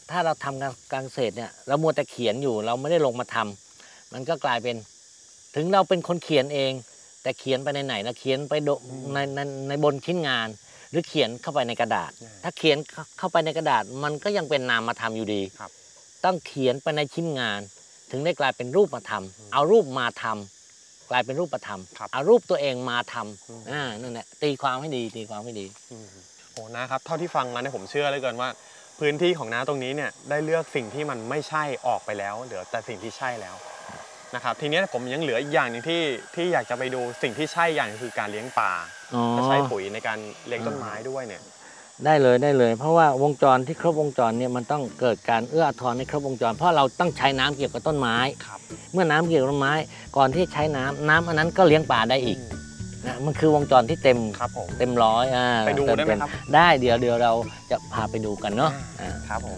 ถ้าเราทำการการเกษตรเนี่ยเรามัวแต่เขียนอยู่เราไม่ได้ลงมาทำมันก็กลายเป็นถึงเราเป็นคนเขียนเอง แต่เขียนไปในไหนนะเขียนไปในในในบนชิ้นงาน หรือเขียนเข้าไปในกระดาษ ถ้าเขียนเข้าไปในกระดาษมันก็ยังเป็นนามธรรมอยู่ดีต้องเขียนไปในชิ้นงาน ถึงได้กลายเป็นรูปธรรมเอารูปมาทำกลายเป็นรูปธรรมเอารูปตัวเองมาทำอ่านั่นแหละตีความให้ดีตีความให้ดีโอ้นะครับเท่าที่ฟังมาเนี่ยผมเชื่อเลยเกินว่าพื้นที่ของน้าตรงนี้เนี่ยได้เลือกสิ่งที่มันไม่ใช่ออกไปแล้วเหลือแต่สิ่งที่ใช่แล้วนะครับทีนี้ผมยังเหลืออีกอย่างหนึ่งที่ที่อยากจะไปดูสิ่งที่ใช่อย่างคือการเลี้ยงปลาจะใช้ปุ๋ยในการเลี้ยงต้นไม้ด้วยเนี่ยได้เลยได้เลยเพราะว่าวงจรที่ครบวงจรเนี่ยมันต้องเกิดการเอื้ออาทรในครบวงจรเพราะเราต้องใช้น้ำเกี่ยวกับต้นไม้เมื่อน้ำเกี่ยวกับต้นไม้ก่อนที่ใช้น้ำน้ำอันนั้นก็เลี้ยงปลาได้อีกนะมันคือวงจรที่เต็มเต็มร้อยอ่าไปดูได้ไหมครับได้เดี๋ยวเดี๋ยวเราจะพาไปดูกันเนาะครับผม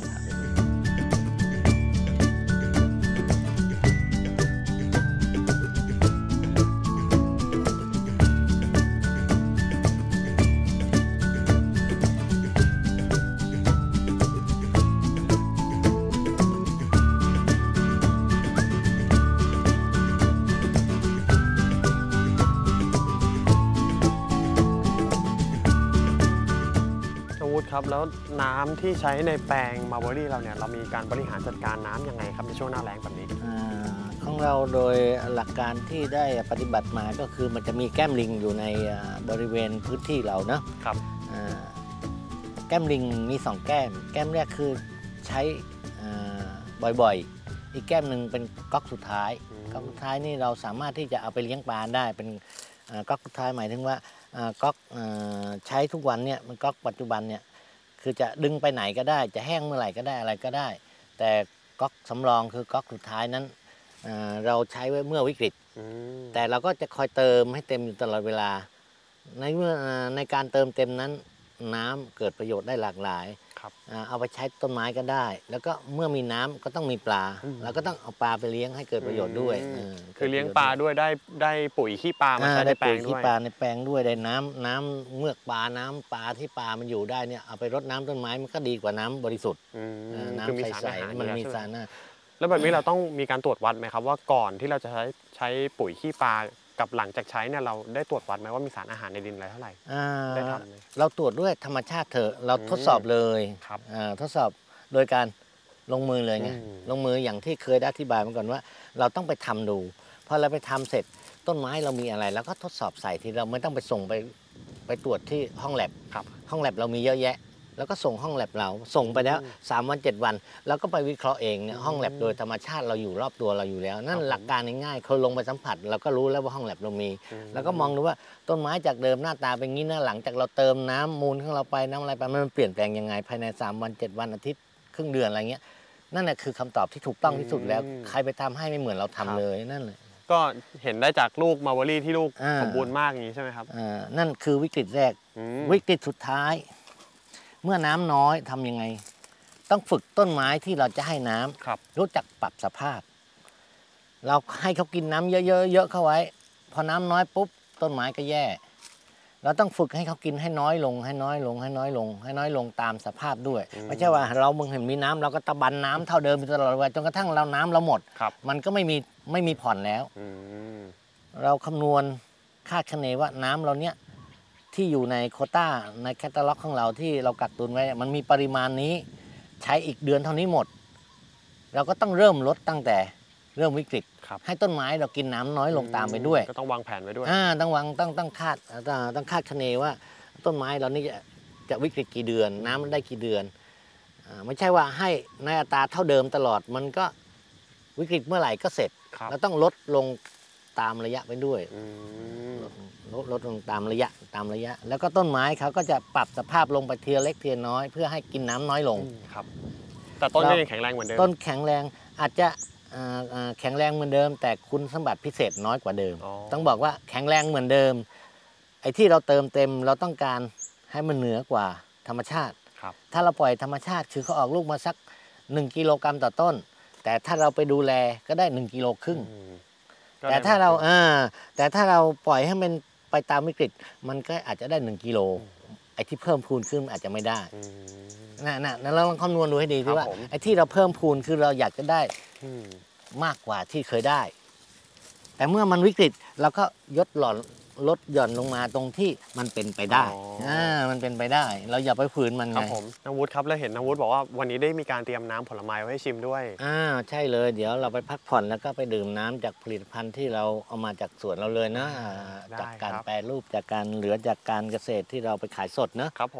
ครับแล้วน้ำที่ใช้ในแปลงมาร์เบอรี่เราเนี่ยเรามีการบริหารจัดการน้ำยังไงครับในช่วงหน้าแล้งแบบนี้ของเราโดยหลักการที่ได้ปฏิบัติมาก็คือมันจะมีแก้มลิงอยู่ในบริเวณพื้นที่เราเนาะครับแก้มลิงมีสองแก้มแก้มแรกคือใช้บ่อยๆอีกแก้มหนึ่งเป็นก๊อกสุดท้ายก๊อกสุดท้ายนี่เราสามารถที่จะเอาไปเลี้ยงปลาได้เป็นก๊อกสุดท้ายหมายถึงว่าก๊อกใช้ทุกวันเนี่ยมันก๊อกปัจจุบันเนี่ยคือจะดึงไปไหนก็ได้จะแห้งเมื่อไหร่ก็ได้อะไรก็ได้แต่ก๊อกสำรองคือก๊อกสุดท้ายนั้นเราใช้ไว้เมื่อวิกฤตแต่เราก็จะคอยเติมให้เต็มอยู่ตลอดเวลาในเมื่อในการเติมเต็มนั้นน้ำเกิดประโยชน์ได้หลากหลายเอาไปใช้ต้นไม้ก็ได้แล้วก็เมื่อมีน้ำก็ต้องมีปลาเราก็ต้องเอาปลาไปเลี้ยงให้เกิดประโยชน์ด้วยคือเลี้ยงปลาด้วยได้ได้ปุ๋ยขี้ปลามาใช้ในแปลงด้วยได้ปุ๋ยขี้ปลาในแปลงด้วยได้น้ำน้ำเมือกปลาน้ำปลาที่ปลามันอยู่ได้เนี่ยเอาไปรดน้ำต้นไม้มันก็ดีกว่าน้ำบริสุทธิ์น้ำใสๆมันมีสารแล้วแบบนี้เราต้องมีการตรวจวัดไหมครับว่าก่อนที่เราจะใช้ใช้ปุ๋ยขี้ปลากับหลังจากใช้เนี่ยเราได้ตรวจวัดไหมว่ามีสารอาหารในดินอะไรเท่าไหร่ได้ทำเราตรวจด้วยธรรมชาติเถอะเราทดสอบเลยทดสอบโดยการลงมือเลยไงลงมืออย่างที่เคยได้อธิบายมาก่อนว่าเราต้องไปทำดูพอเราไปทำเสร็จต้นไม้เรามีอะไรแล้วก็ทดสอบใส่ที่เราไม่ต้องไปส่งไปไปตรวจที่ห้องแลบห้องแลบเรามีเยอะแยะแล้วก็ส่งห้องแลบเราส่งไปแล้วสามวันเจ็ดวันแล้วก็ไปวิเคราะห์เองเนี่ยห้องแลบโดยธรรมชาติเราอยู่รอบตัวเราอยู่แล้วนั่นหลักการง่ายๆเขาลงไปสัมผัสเราก็รู้แล้วว่าห้องแลบเรามีแล้วก็มองดูว่าต้นไม้จากเดิมหน้าตาเป็นงี้นะหลังจากเราเติมน้ำมูลของเราไปน้ำอะไรไปมันเปลี่ยนแปลงยังไงภายในสามวันเจ็ดวันอาทิตย์ครึ่งเดือนอะไรเงี้ยนั่นแหละคือคำตอบที่ถูกต้องที่สุดแล้วใครไปทำให้ไม่เหมือนเราทำเลยนั่นเลยก็เห็นได้จากลูกมาร์เบอรี่ที่ลูกสมบูรณ์มากอย่างนี้ใช่ไหมครับนั่นคือวิกฤตแรกวิกฤตสุดท้ายเมื่อน้ำน้อยทำยังไงต้องฝึกต้นไม้ที่เราจะให้น้ำรรู้จักปรับสภาพเราให้เขากินน้ำเยอะๆเยอะเข้าไว้พอน้ำน้อยปุ๊บต้นไม้ก็แย่เราต้องฝึกให้เขากินให้น้อยลงให้น้อยลงให้น้อยลงให้น้อยลงตามสภาพด้วยไม่ใช่ว่าเราเมื่อเห็นมีน้ำเราก็ตะบันน้ำเท่าเดิมตลอดเวลาจนกระทั่งเราน้ำเราหมดมันก็ไม่มีไม่มีผ่อนแล้วเราคำนวณคาดคะเนว่าน้ำเราเนี้ยที่อยู่ในโควต้าในแคตตาล็อกของเราที่เรากักตุนไว้มันมีปริมาณนี้ใช้อีกเดือนเท่านี้หมดเราก็ต้องเริ่มลดตั้งแต่เริ่มวิกฤตให้ต้นไม้เรากินน้ำน้อยลงตามไปด้วยก็ต้องวางแผนไว้ด้วยอ่าต้องวางต้องต้องคาดต้องคาดคะเนว่าต้นไม้เรานี่จะจะวิกฤตกี่เดือนน้ำมันได้กี่เดือนอ่าไม่ใช่ว่าให้ในอัตราเท่าเดิมตลอดมันก็วิกฤตเมื่อไหร่ก็เสร็จเราต้องลดลงตามระยะไปด้วยลดลดลงตามระยะตามระยะแล้วก็ต้นไม้เขาก็จะปรับสภาพลงไปเทียเล็กเทียน้อยเพื่อให้กินน้ำน้อยลงครับแต่ต้นยังแข็งแรงเหมือนเดิมต้นแข็งแรงอาจจะแข็งแรงเหมือนเดิมแต่คุณสมบัติพิเศษน้อยกว่าเดิมต้องบอกว่าแข็งแรงเหมือนเดิมไอ้ที่เราเติมเต็มเราต้องการให้มันเหนือกว่าธรรมชาติถ้าเราปล่อยธรรมชาติคือเขาออกลูกมาสักหนึ่งกิโลกรัมต่อต้นแต่ถ้าเราไปดูแลก็ได้หนึ่งกิโลครึ่งแต่ถ้าเราอ่าแต่ถ้าเราปล่อยให้มันไปตามวิกฤตมันก็อาจจะได้หนึ่งกิโลไอ้ที่เพิ่มพูนขึ้นอาจจะไม่ได้อืมน่ะน่ะนั่นเราลองคำนวณดูให้ดีครัที่บว่าผมไอ้ที่เราเพิ่มพูนคือเราอยากจะได้อืมมากกว่าที่เคยได้ แต่เมื่อมันวิกฤตเราก็ยดหล่อนลดหย่อนลงมาตรงที่มันเป็นไปได้อ๋ออ่อ่ามันเป็นไปได้ เราอย่าไปฝืนมันคไงรับผมน้องวุฒิครับแล้วเห็นน้องวุฒิบอกว่าวันนี้ได้มีการเตรียมน้ำผลไม้ไว้ให้ชิมด้วยอ่าใช่เลย เดี๋ยวเราไปพักผ่อนแล้วก็ไปดื่มน้ำจากผลิตภัณฑ์ที่เราเอามาจากสวนเราเลยนะอ่าได้จากการครับแปรรูปจากการเหลือจากการเกษตรที่เราไปขายสดเนอะครับผม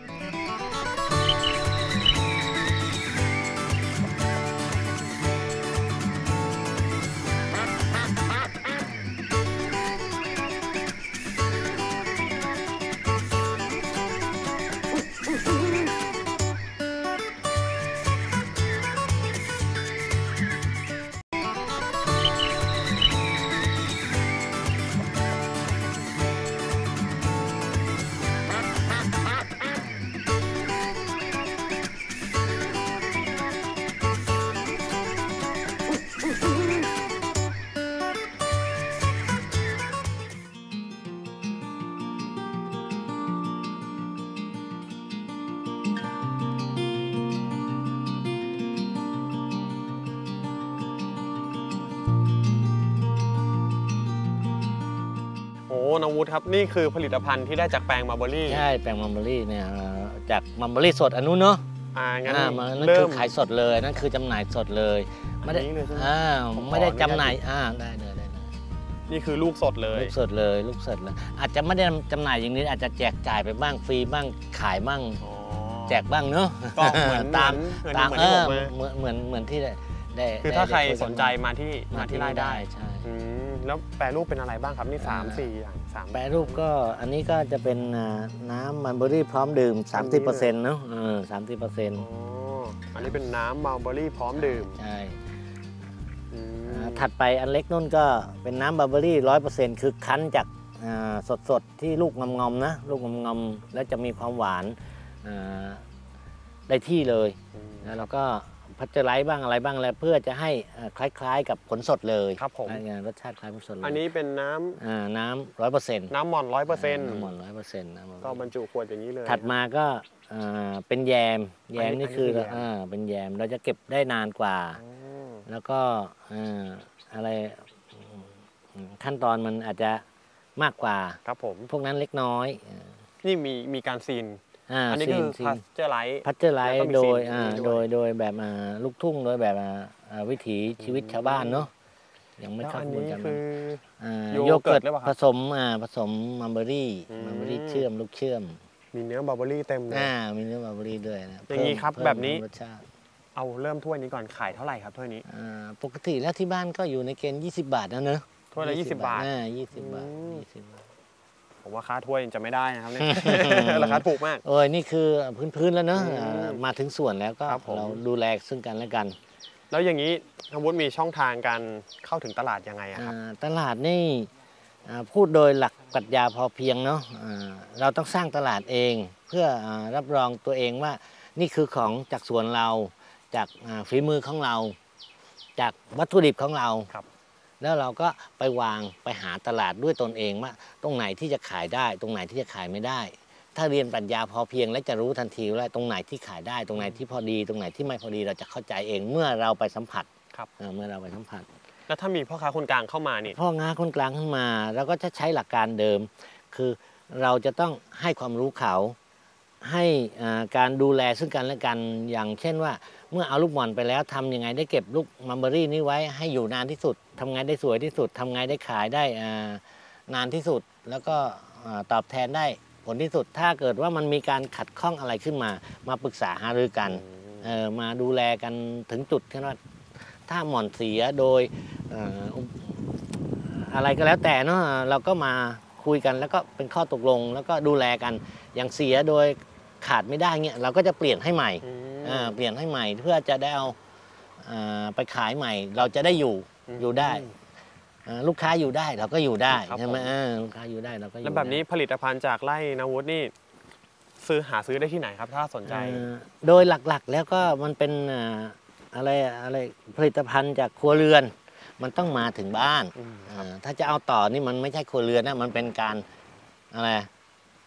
โอ้น้องวุฒิครับนี่คือผลิตภัณฑ์ที่ได้จากแปลงมาร์เบอรี่ใช่แปลงมัมเบอรี่เนี่ยเอ่อจากมัมเบอรี่สดอันนู้นเนาะอ่างั้นอ่ามันนั่นเริ่คือมขายสดเลยนั่นคือจำหน่ายสดเลยไม่ได้อันนี้เลยใช่ไหมอ่าผมขอไม่ได้อนุญาตจำหน่ายอ่าได้เลยได้เลยนี่คือลูกสดเลยลูกสดเลยลูกสดเลย อาจจะไม่ได้จำหน่ายอย่างนี้อาจจะแจกจ่ายไปบ้างฟรีบ้างขายบ้างอ๋อแจกบ้างเนาะก็เหมือนตามเหมือนตามเหมือนเอที่อผมมาเหมือนเหมือนเหมือนที่ได้ได้คือถ้าได้ใครได้ยกัสนใจมาที่มาที่ไร่ได้ใช่อืมแล้วแปรรูปเป็นอะไรบ้างครับนี่สามอ่าสี่อย่างสามแปรรูปก็อันนี้ก็จะเป็นอ่าน้ำมันเบอรี่พร้อมดื่มอันนี้เลยสามสิบเปอร์เซ็นต์เนาะเออสามสิบเปอร์เซ็นต์อ๋ออันนี้เป็นน้ำมัลเบอรี่พร้อมดื่มใช่อืมอ่าถัดไปอันเล็กนุ่นก็เป็นน้ำบัร์เบอรี่ร้อยเปอร์เซ็นต์คือคั้นจากสดๆ ที่ลูกงอมๆนะลูกงอมๆแล้วจะมีความหวานอ่าได้ที่เลยอืมแล้วเราก็พัชเจอร์ไลท์บ้างอะไรบ้างแล้วเพื่อจะให้อ่าคล้ายๆ กับผลสดเลยครับผมอ่ารสชาติคล้ายผลสดเลยอันนี้เป็นน้ำอ่าน้ำร้อยเปอร์เซ็นต์น้ำหม่อนร้อยเปอร์เซ็นต์น้ำหมอนร้อยเปอร์เซ็นต์ก็บรรจุขวดอย่างนี้เลยถัดมาก็อ่าเป็นแยมแยมอันนี้นี่คืออันนี้คือแยมอ่าเป็นแยมเราจะเก็บได้นานกว่าอ๋อแล้วก็อ่าอะไรอืมขั้นตอนมันอาจจะมากกว่าครับผมพวกนั้นเล็กน้อยนี่มีมีการซีนอ่าอันนี้ซีคืนอซีพาน สเจอร์ไลท์พัชเจอร์ไลแล้วก็ท์มีโดซีนยอ่านี้โดด้วยยโดยแบบอ่าลูกทุ่งโดยแบบอ่าอ่าวิถีชีวิตชาวบ้านเนาะยังไม่แล้วเข้าอันกระบวนนี้การคืออ่าโยโยเกิเกิร์ร์ตตหรือเปล่าครับผสมอ่าผสมมัมเบอรี่อืมมัมเบอรี่เชื่อมลูกเชื่อมมีเนื้อบัลเบอรี่เต็มเลยอ่ามีเนื้อมัมเบอรี่ด้วยนะอย่างนี้เพิ่มครับเพิ่มแบบนี้รสชาติเอาเริ่มถ้วยนี้ก่อนขายเท่าไหร่ครับถ้วยนี้อ่าปกติแล้วที่บ้านก็อยู่ในเกณฑ์ยี่สิบบาทนะเนอะถ้วยละยี่สิบบาทอ่ายี่สิบบาทอืมยี่สิบบาทผมว่าค่าถ้วยจะไม่ได้นะครับเนี่ย ราคาถูกมากโอ้ยนี่คือพื้นๆแล้วเนอะอืมอ่ามาถึงส่วนแล้วก็ครับผมเราดูแลซึ่งกันและกันแล้วอย่างนี้ทางวุฒิมีช่องทางการเข้าถึงตลาดยังไงอะครับอ่าตลาดนี่อ่าพูดโดยหลักปรัชญาพอเพียงเนาะอ่าเราต้องสร้างตลาดเอง เพื่ออารับรองตัวเองว่านี่คือของจากสวนเราจากอ่าฝีมือของเรา จากวัตถุดิบของเราครับแล้วเราก็ไปวางไปหาตลาดด้วยตนเองว่าตรงไหนที่จะขายได้ ตรงไหนที่จะขายไม่ได้ ถ้าเรียนปรัชญาพอเพียงแล้วจะรู้ทันทีว่าตรงไหนที่ขายได้ ตรงไหนที่พอดี ตรงไหนที่ไม่พอดีเราจะเข้าใจเองเมื่อเราไปสัมผัสครับอ่าเมื่อเราไปสัมผัสแล้วถ้ามีพ่อค้าคนกลางเข้ามานี่พ่องาคนกลางขึ้นมาเราก็จะใช้หลักการเดิม คือเราจะต้องให้ความรู้เขาให้อ่าการดูแลซึ่งกันและกันอย่างเช่นว่าเมื่อเอาลูกหม่อนไปแล้วทำยังไงได้เก็บลูกมัมเบอรี่นี้ไว้ให้อยู่นานที่สุดทำไงได้สวยที่สุดทำไงได้ขายได้อ่านานที่สุด แล้วก็อ่าตอบแทนได้ผลที่สุด ถ้าเกิดว่ามันมีการขัดข้องอะไรขึ้นมา มาปรึกษาหารือกันเอ่อมาดูแลกันถึงจุดที่ว่าถ้าหม่อนเสียโดยเอ่อ อะไรก็แล้วแต่เนาะเราก็มาคุยกันแล้วก็เป็นข้อตกลงแล้วก็ดูแลกันอย่างเสียโดยขาดไม่ได้เงี้ยเราก็จะเปลี่ยนให้ใหม่อืมอ่าเปลี่ยนให้ใหม่เพื่อจะได้เอาอ่าไปขายใหม่ เราจะได้อยู่อืมอยู่ได้อ่าลูกค้าอยู่ได้เราก็อยู่ได้ครับใช่ไหมผมอ่าลูกค้าอยู่ได้เราก็อยู่แล้วแบบนี้ได้ผลิตภัณฑ์จากไร่นวุฒินี่ซื้อหาซื้อได้ที่ไหนครับ ถ้าสนใจอ่าโดยหลักๆแล้วก็มันเป็นอ่าอะไรอะไรผลิตภัณฑ์จากครัวเรือน มันต้องมาถึงบ้านอืมอ่าถ้าจะเอาต่อนี่มันไม่ใช่ครัวเรือนนะมันเป็นการอะไร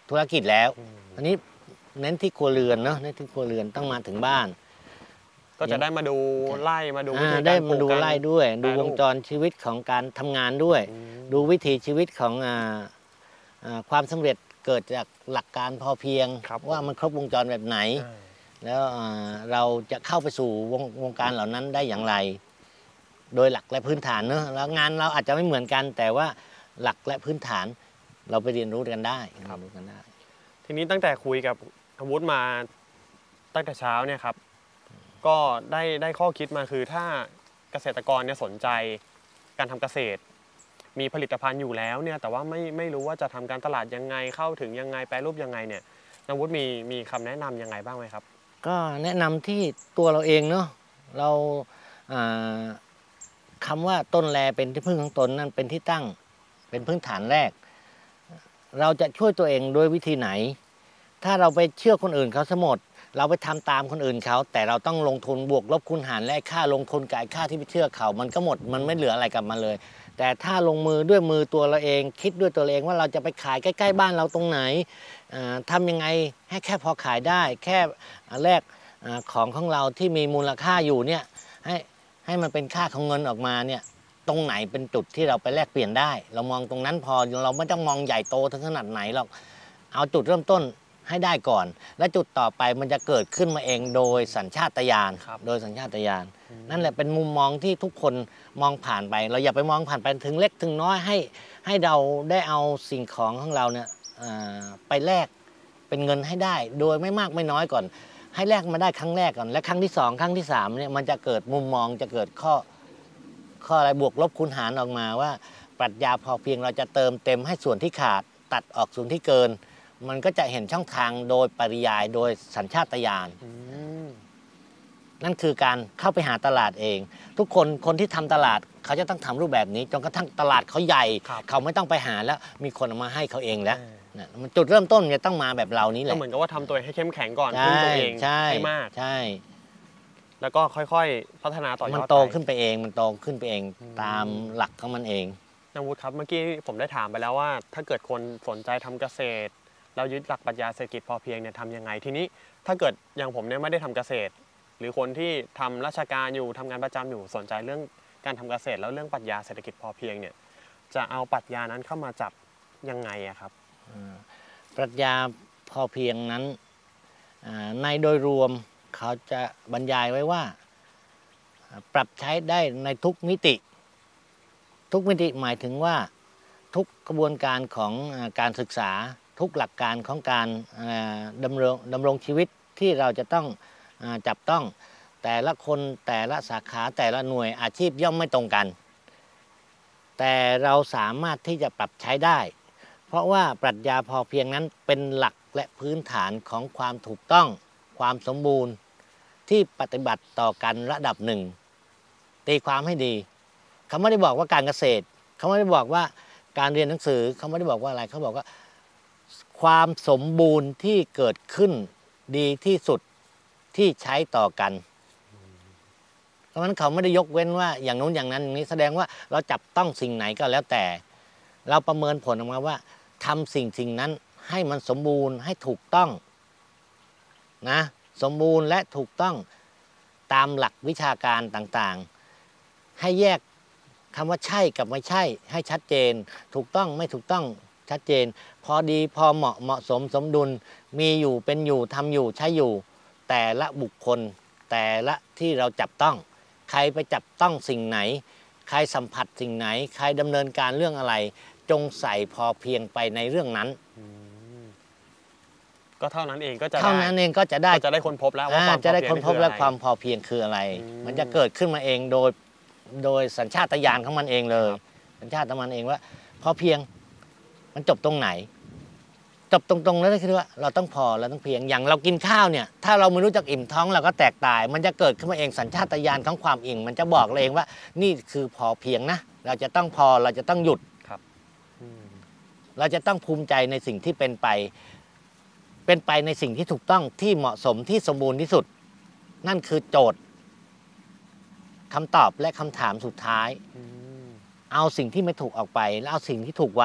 ธุรกิจแล้วอืมอันนี้เน้นที่ครัวเรือนเนาะเน้นที่ครัวเรือนต้องมาถึงบ้านก็จะได้มาดูไล่มาดูวิอ่าธีได้การปมาลูกดูกันไล่ด้วย ดูแปรรูวปงจรชีวิตของการทำงานด้วยอืมดูวิถีชีวิตของอ่าอ่าความสำเร็จเกิดจากหลักการพอเพียงครับว่ามันครบวงจรแบบไหนอ่าแล้วอ่าเราจะเข้าไปสู่วงวงการเหล่านั้นได้อย่างไร โดยหลักและพื้นฐานเนอะแล้วงานเราอาจจะไม่เหมือนกัน แต่ว่าหลักและพื้นฐานเราไปเรียนรู้กันได้เรียนรู้กันได้ทีนี้ตั้งแต่คุยกับอาวุธมาตั้งแต่เช้าเนี่ยครับ ก็ได้ได้ข้อคิดมาคือถ้าเกษตรกรเนี่ยสนใจการทำเกษตร มีผลิตภัณฑ์อยู่แล้วเนี่ยแต่ว่าไม่ไม่รู้ว่าจะทำการตลาดยังไงเข้าถึงยังไงแปรรูปยังไงเนี่ยอาวุธมีมีคำแนะนำยังไงบ้างไหมครับก็แนะนำที่ตัวเราเองเนาะเราอ่าคำว่าต้นแลเป็นที่พึ่งของตนนั่นเป็นที่ตั้งเป็นพื้นฐานแรก เราจะช่วยตัวเองด้วยวิธีไหน ถ้าเราไปเชื่อคนอื่นเขาสมดเราไปทำตามคนอื่นเขาแต่เราต้องลงทุนบวกลบคูณหารและค่าลงทุนกับค่าที่ไปเชื่อเขามันก็หมดมันไม่เหลืออะไรกลับมาเลย แต่ถ้าลงมือด้วยมือตัวเราเองคิดด้วยตัวเราเองว่าเราจะไปขายใกล้ๆบ้านเราตรงไหนอ่าทำยังไงให้แค่พอขายได้ แค่แลกอาของของเราที่มีมูลค่าอยู่เนี่ยให้ให้มันเป็นค่าของเงินออกมาเนี่ยตรงไหนเป็นจุดที่เราไปแลกเปลี่ยนได้ เรามองตรงนั้นพอเราไม่ต้องมองใหญ่โตถึงขนาดไหนหรอกเอาจุดเริ่มต้นให้ได้ก่อน และจุดต่อไปมันจะเกิดขึ้นมาเองโดยสัญชาตญาณครับโดยสัญชาตญาณนั่นแหละเป็นมุมมองที่ทุกคนมองผ่านไป เราอย่าไปมองผ่านไปถึงเล็กถึงน้อยให้ให้เราได้เอาสิ่งของของเราเนี่ยอ่าไปแลกเป็นเงินให้ได้ โดยไม่มากไม่น้อยก่อน ให้แลกมาได้ครั้งแรกก่อนและครั้งที่สองครั้งที่สามเนี่ยมันจะเกิดมุมมองจะเกิดข้อข้ออะไรบวกลบคูณหารออกมาว่าปรัชญาพอเพียงเราจะเติมเต็มให้ส่วนที่ขาดตัดออกส่วนที่เกิน มันก็จะเห็นช่องทางโดยปริยายโดยสัญชาตญาณอืมนั่นคือการเข้าไปหาตลาดเอง ทุกคนคนที่ทำตลาดเขาจะต้องทำรูปแบบนี้จนกระทั่งตลาดเขาใหญ่ครับเขาไม่ต้องไปหาแล้วมีคนเอามาให้เขาเองแล้วเออนะมันจุดเริ่มต้นมันจะต้องมาแบบเรานี้แหก็ละเหมือนกับว่าทำตัวเองให้เข้มแข็งก่อนใช่พึ่งตัวเองใช่ให้มากใช่แล้วก็ค่อยๆ พัฒนาต่อยอดมันไปโตขึ้นไปเองมันโตขึ้นไปเองอืมตามหลักของมันเองนวุฒิครับเมื่อกี้ผมได้ถามไปแล้วว่า ถ้าเกิดคนสนใจทำเกษตรแล้วยึดหลักปรัชญาเศรษฐกิจพอเพียงเนี่ยทำยังไงทีนี้ถ้าเกิดอย่างผมเนี่ยไม่ได้ทำเกษตร หรือคนที่ทำราชการอยู่ทำงานประจำอยู่สนใจเรื่องการทำเกษตรแล้วเรื่องปรัชญาเศรษฐกิจพอเพียงเนี่ยจะเอาปรัชญานั้นเข้ามาจับยังไงอะครับปรัชญาพอเพียงนั้นอ่าในโดยรวมเขาจะบรรยายไว้ว่า ปรับใช้ได้ในทุกมิติ ทุกมิติหมายถึงว่าทุกกระบวนการของอาการศึกษา ทุกหลักการของการอ่าดำรงดำรงชีวิตที่เราจะต้องอาจับต้อง แต่ละคนแต่ละสาขาแต่ละหน่วยอาชีพย่อมไม่ตรงกัน แต่เราสามารถที่จะปรับใช้ได้ เพราะว่าปรัชญาพอเพียงนั้นเป็นหลักและพื้นฐานของความถูกต้องความสมบูรณ์ที่ปฏิบัติต่อกันระดับหนึ่งตีความให้ดีเขาไม่ได้บอกว่าการเกษตรเขาไม่ได้บอกว่าการเรียนหนังสือเขาไม่ได้บอกว่าอะไรเขาบอกว่าความสมบูรณ์ที่เกิดขึ้นดีที่สุดที่ใช้ต่อกันเพราะฉะนั้นเขาไม่ได้ยกเว้นว่าอย่างนู้นอย่างนั้นอย่างนี้แสดงว่าเราจับต้องสิ่งไหนก็แล้วแต่เราประเมินผลออกมาว่าทำสิ่งสิ่งนั้นให้มันสมบูรณ์ให้ถูกต้องนะสมบูรณ์และถูกต้องตามหลักวิชาการต่างๆให้แยกคำว่าใช่กับไม่ใช่ให้ชัดเจนถูกต้องไม่ถูกต้องชัดเจน พอดีพอเหมาะเหมาะสมสมดุลมีอยู่เป็นอยู่ทำอยู่ใช้อยู่แต่ละบุคคลแต่ละที่เราจับต้องใครไปจับต้องสิ่งไหนใครสัมผัสสิ่งไหนใครดำเนินการเรื่องอะไรจงใส่พอเพียงไปในเรื่องนั้นก็เท่านั้นเองก็จะเท่านั้นเองก็จะได้ก็จะได้ค้นพบแล้วว่าอ่าความจะได้พอค้นเพียงพบและออะไรความพอเพียงคืออะไรอืมมันจะเกิดขึ้นมาเองโดยโดยสัญชาตญาณของมันเองเลยครับสัญชาติของมันเองว่า พอเพียงมันจบตรงไหน จบตรงๆแล้วก็คือว่าเราต้องพอเราต้องเพียงอย่างเรากินข้าวเนี่ยถ้าเราไม่รู้จักอิ่มท้องเราก็แตกตาย มันจะเกิดขึ้นมาเองสัญชาตญาณของความอิ่มมันจะบอกเราเองว่านี่คือพอเพียงนะเราจะต้องพอเราจะต้องหยุดอืมเราจะต้องภูมิใจในสิ่งที่เป็นไป เป็นไปในสิ่งที่ถูกต้องที่เหมาะสมที่สมบูรณ์ที่สุด นั่นคือโจทย์คำตอบและคำถามสุดท้ายอืมเอาสิ่งที่ไม่ถูกออกไป แล้วเอาสิ่งที่ถูกไว้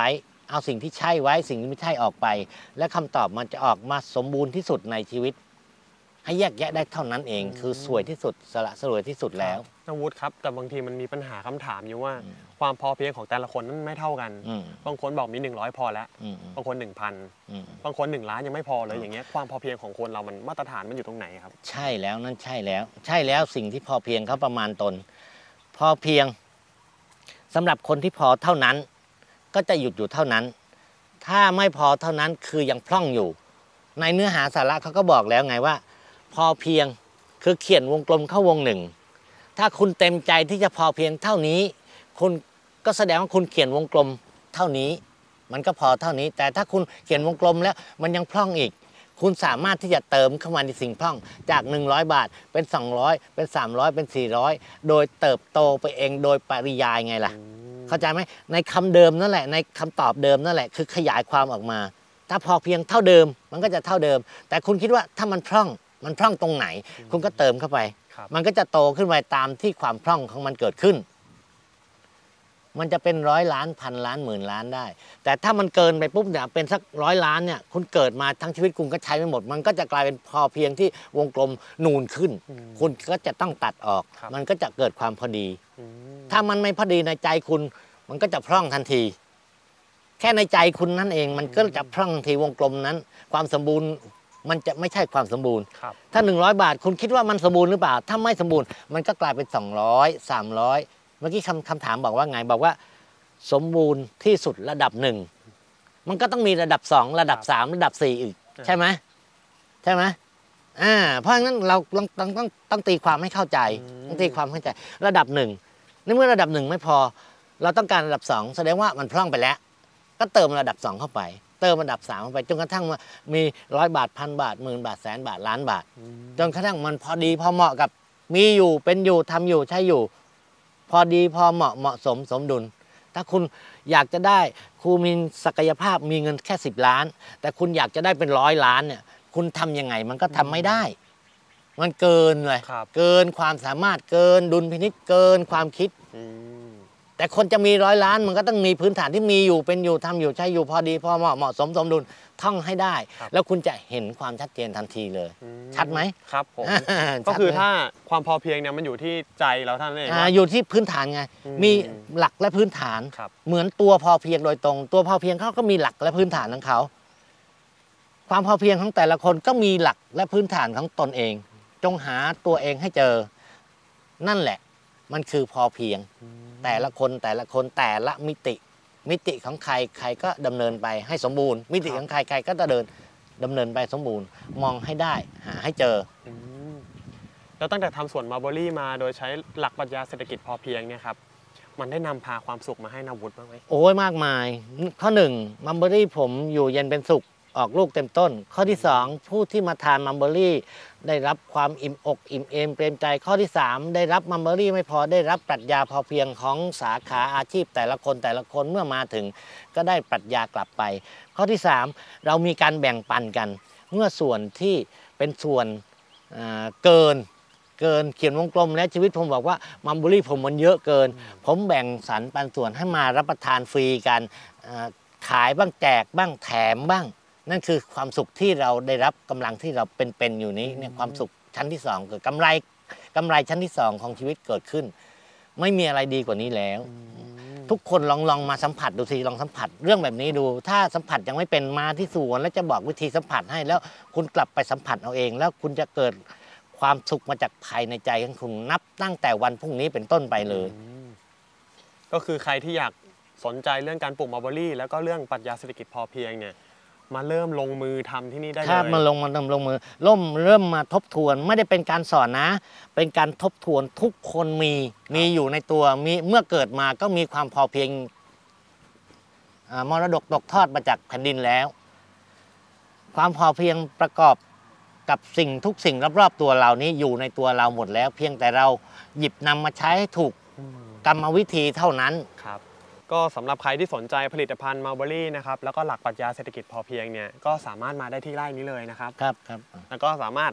เอาสิ่งที่ใช่ไว้สิ่งที่ไม่ใช่ออกไป และคำตอบมันจะออกมาสมบูรณ์ที่สุดในชีวิต ให้แยกแยะได้เท่านั้นเอง คือสวยที่สุดสละสลวยที่สุดแล้วนวุฒิครับแต่บางทีมันมีปัญหาคำถามอยู่ว่าความพอเพียงของแต่ละคนนั้นไม่เท่ากันบางคนบอกมีหนึ่งร้อยพอแล้วบางคนหนึ่งพันบางคนหนึ่งล้านยังไม่พอเลยอย่างเงี้ยความพอเพียงของคนเรามันมาตรฐานมันอยู่ตรงไหนครับใช่แล้วนั่นใช่แล้วใช่แล้วสิ่งที่พอเพียงเขาประมาณตนพอเพียงสำหรับคนที่พอเท่านั้นก็จะหยุดอยู่เท่านั้นถ้าไม่พอเท่านั้นคือยังพร่องอยู่ในเนื้อหาสาระเขาก็บอกแล้วไงว่าพอเพียงคือเขียนวงกลมเข้าวงหนึ่งถ้าคุณเต็มใจที่จะพอเพียงเท่านี้คุณก็แสดงว่าคุณเขียนวงกลมเท่านี้มันก็พอเท่านี้แต่ถ้าคุณเขียนวงกลมแล้วมันยังพร่องอีกคุณสามารถที่จะเติมเข้ามาในสิ่งพร่องจากหนึ่งร้อยบาทเป็นสองร้อยเป็นสามร้อยเป็นสี่ร้อยโดยเติบโตไปเองโดยปริยายไงล่ะเข้าใจไหมในคำเดิมนั่นแหละในคำตอบเดิมนั่นแหละคือขยายความออกมาถ้าพอเพียงเท่าเดิมมันก็จะเท่าเดิมแต่คุณคิดว่าถ้ามันพร่องมันพร่องตรงไหนคุณก็เติมเข้าไปมันก็จะโตขึ้นไปตามที่ความพร่องของมันเกิดขึ้นมันจะเป็นร้อยล้านพันล้านหมื่นล้านได้แต่ถ้ามันเกินไปปุ๊บเนี่ยเป็นสักร้อยล้านเนี่ยคุณเกิดมาทั้งชีวิตคุณก็ใช้ไม่หมดมันก็จะกลายเป็นพอเพียงที่วงกลมนูนขึ้นคุณก็จะต้องตัดออกมันก็จะเกิดความพอดีถ้ามันไม่พอดีในใจคุณมันก็จะพร่องทันทีแค่ในใจคุณนั่นเองมันก็จะพร่องทันทีวงกลมนั้นความสมบูรณ์มันจะไม่ใช่ความสมบูรณ์ถ้าหนึ่งร้อยบาทคุณคิดว่ามันสมบูรณ์หรือเปล่าถ้าไม่สมบูรณ์มันก็กลายเป็นสองร้อย สามร้อยเมื่อกี้คำคำถามบอกว่าไงบอกว่าสมบูรณ์ที่สุดระดับหนึ่งมันก็ต้องมีระดับสองระดับสามระดับสี่อีกใช่ไหมใช่ไหมอ่าเพราะงั้นเราต้องต้องต้องต้องตีความให้เข้าใจต้องตีความเข้าใจระดับหนึ่งในเมื่อระดับหนึ่งไม่พอเราต้องการระดับสองแสดงว่ามันพร่องไปแล้วก็เติมระดับสองเข้าไปเติมระดับสามเข้าไปจนกระทั่งว่ามีร้อยบาทพันบาทหมื่นบาทแสนบาทล้านบาทจนกระทั่งมันพอดีพอเหมาะกับมีอยู่เป็นอยู่ทำอยู่ใช้อยู่พอดีพอเหมาะเหมาะสมสมดุลถ้าคุณอยากจะได้ครูมีศักยภาพมีเงินแค่สิบล้านแต่คุณอยากจะได้เป็นร้อยล้านเนี่ยคุณทำยังไงมันก็ทำไม่ได้มันเกินเลยเกินความสามารถเกินดุลพินิจเกินความคิดแต่คนจะมีร้อยล้านมันก็ต้องมีพื้นฐานที่มีอยู่เป็นอยู่ทำอยู่ใช้อยู่พอดีพอเหมาะเหมาะสมสมดุลท่องให้ได้แล้วคุณจะเห็นความชัดเจนทันทีเลยชัดไหมครับผมก็คือถ้าความพอเพียงเนี่ยมันอยู่ที่ใจเราท่านเองอยู่ที่พื้นฐานไงมีหลักและพื้นฐานเหมือนตัวพอเพียงโดยตรงตัวพอเพียงเขาก็มีหลักและพื้นฐานของเขาความพอเพียงของแต่ละคนก็มีหลักและพื้นฐานของตนเองจงหาตัวเองให้เจอนั่นแหละมันคือพอเพียงแต่ละคนแต่ละคนแต่ละมิติมิติของใครใครก็ดำเนินไปให้สมบูรณ์มิติของใครใครก็จะเดินดำเนินไปสมบูรณ์มองให้ได้หาให้เจอแล้วตั้งแต่ทำสวนมัลเบอรี่มาโดยใช้หลักปรัชญาเศรษฐกิจพอเพียงเนี่ยครับมันได้นำพาความสุขมาให้นวุฒิบ้างไหมโอ้ยมากมายข้อหนึ่งมัลเบอรี่ผมอยู่เย็นเป็นสุขออกลูกเต็มต้นข้อที่สองผู้ที่มาทานมัลเบอรี่ได้รับความอิ่มอกอิ่มเอมเปรมใจข้อที่สามได้รับมัลเบอรี่ไม่พอได้รับปรัชญาพอเพียงของสาขาอาชีพแต่ละคนแต่ละคนเมื่อมาถึงก็ได้ปรัชญากลับไปข้อที่สามเรามีการแบ่งปันกันเมื่อส่วนที่เป็นส่วนเกินเกินเขียนวงกลมและชีวิตผมบอกว่ามัลเบอรี่ผมมันเยอะเกินผมแบ่งสรรปันส่วนให้มารับประทานฟรีกันขายบ้างแจกบ้างแถมบ้างนั่นคือความสุขที่เราได้รับกำลังที่เราเป็นๆอยู่นี้เนี่ยความสุขชั้นที่สองเกิดกำไรกำไรชั้นที่สองของชีวิตเกิดขึ้นไม่มีอะไรดีกว่านี้แล้วทุกคนลองลองมาสัมผัสดูสิลองสัมผัสเรื่องแบบนี้ดูถ้าสัมผัสยังไม่เป็นมาที่สวนแล้วจะบอกวิธีสัมผัสให้แล้วคุณกลับไปสัมผัสเอาเองแล้วคุณจะเกิดความสุขมาจากภายในใจของคุณนับตั้งแต่วันพรุ่งนี้เป็นต้นไปเลยก็คือใครที่อยากสนใจเรื่องการปลูกมัลเบอรี่แล้วก็เรื่องปรัชญาเศรษฐกิจพอเพียงเนี่ยมาเริ่มลงมือทำที่นี่ได้เลยครับมาลงมาเริ่มลงมือเริ่มเริ่มมาทบทวนไม่ได้เป็นการสอนนะเป็นการทบทวนทุกคนมีมีอยู่ในตัวมีเมื่อเกิดมาก็มีความพอเพียงมรดกตกทอดมาจากแผ่นดินแล้วความพอเพียงประกอบกับสิ่งทุกสิ่งรอบๆตัวเรานี้อยู่ในตัวเราหมดแล้วเพียงแต่เราหยิบนำมาใช้ให้ถูกกรรมวิธีเท่านั้นครับก็สำหรับใครที่สนใจผลิตภัณฑ์มัลเบอรี่นะครับแล้วก็หลักปรัชญาเศรษฐกิจพอเพียงเนี่ยก็สามารถมาได้ที่ไร่นี้เลยนะครับครับครับแล้วก็สามารถ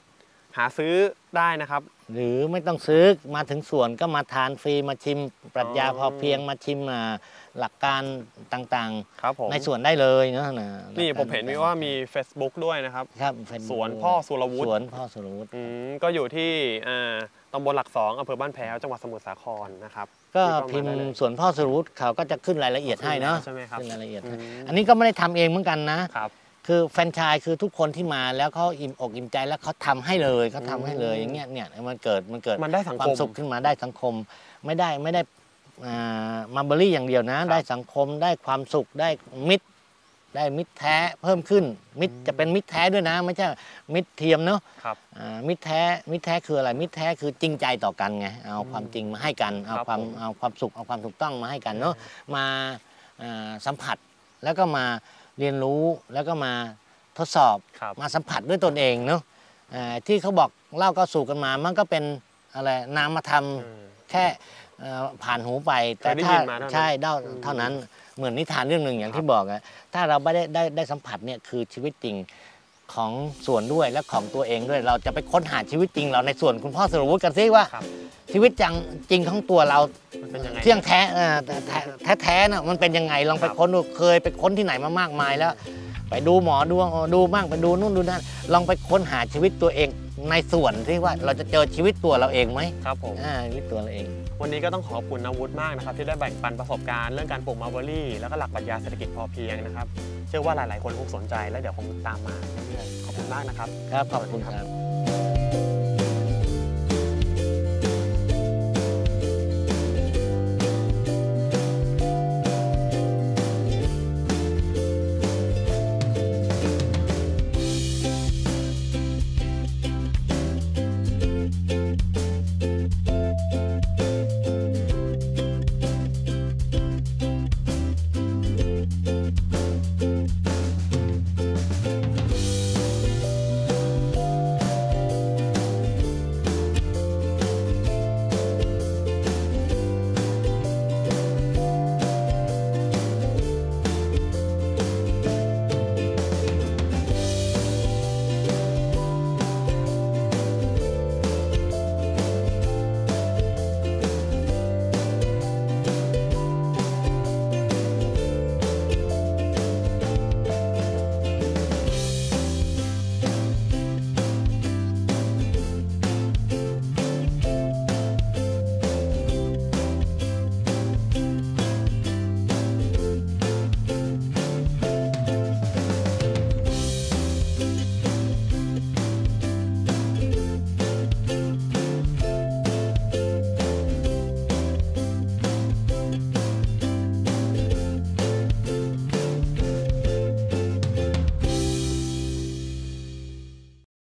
หาซื้อได้นะครับหรือไม่ต้องซื้อมาถึงสวนก็มาทานฟรีมาชิมปรัชญาพอเพียงมาชิมหลักการต่างๆในสวนได้เลยนะนี่ผมเห็นมีว่ามี Facebook ด้วยนะครับครับสวนพ่อสุรวุฒิสวนพ่อสุรวุฒิก็อยู่ที่ตำบลหลักสองอำเภอบ้านแพ้วจังหวัดสมุทรสาครนะครับก็พิมพ์สวนพ่อสุรวุฒิเขาก็จะขึ้นรายละเอียดให้เนาะใช่ไหมครับขึ้นรายละเอียดอันนี้ก็ไม่ได้ทำเองเหมือนกันนะครับคือแฟรนไชส์คือทุกคนที่มาแล้วเขาอิ่มอกอิ่มใจแล้วเขาทำให้เลยเขาทำให้เลยอย่างเงี้ยเนี่ยมันเกิดมันเกิดความสุขขึ้นมาได้สังคมไม่ได้ไม่ได้มาเบอรี่อย่างเดียวนะได้สังคมได้ความสุขได้มิตรได้มิตรแท้เพิ่มขึ้นมิตรจะเป็นมิตรแท้ด้วยนะไม่ใช่มิตรเทียมเนาะมิตรแท้มิตรแท้คืออะไรมิตรแท้คือจริงใจต่อกันไงเอาความจริงมาให้กันเอาความเอาความสุขเอาความถูกต้องมาให้กันเนาะมาสัมผัสแล้วก็มาเรียนรู้แล้วก็มาทดสอบมาสัมผัสด้วยตนเองเนาะที่เขาบอกเล่าก็สู่กันมามันก็เป็นอะไรนามธรรมแค่ผ่านหูไปแต่ถ้าใช่เด้าเท่านั้นเหมือนนิทานเรื่องหนึ่งอย่างที่บอกอะถ้าเราไม่ได้ได้ได้สัมผัสเนี่ยคือชีวิตจริงของส่วนด้วยและของตัวเองด้วยเราจะไปค้นหาชีวิตจริงเราในส่วนคุณพ่อสุรวุฒิกันซิว่าชีวิตจังจริงของตัวเราเที่ยงแท้แท้แท้น่ะมันเป็นยังไงลองไปค้นดูเคยไปค้นที่ไหนมามากมายแล้วไปดูหมอดูดูบ้างไปดูนู่นดูนั่นลองไปค้นหาชีวิตตัวเองในส่วนที่ว่าเราจะเจอชีวิตตัวเราเองไหมครับผมชีวิตตัวเราเองวันนี้ก็ต้องขอบคุณนวุฒิมากนะครับที่ได้แบ่งปันประสบการณ์เรื่องการปลูกมัลเบอรี่แล้วก็หลักปรัชญาเศรษฐกิจพอเพียงนะครับเชื่อว่าหลายๆคนคงสนใจและเดี๋ยวคงตามมาเรื่อยๆขอบคุณมากนะครับครับขอบคุณครับ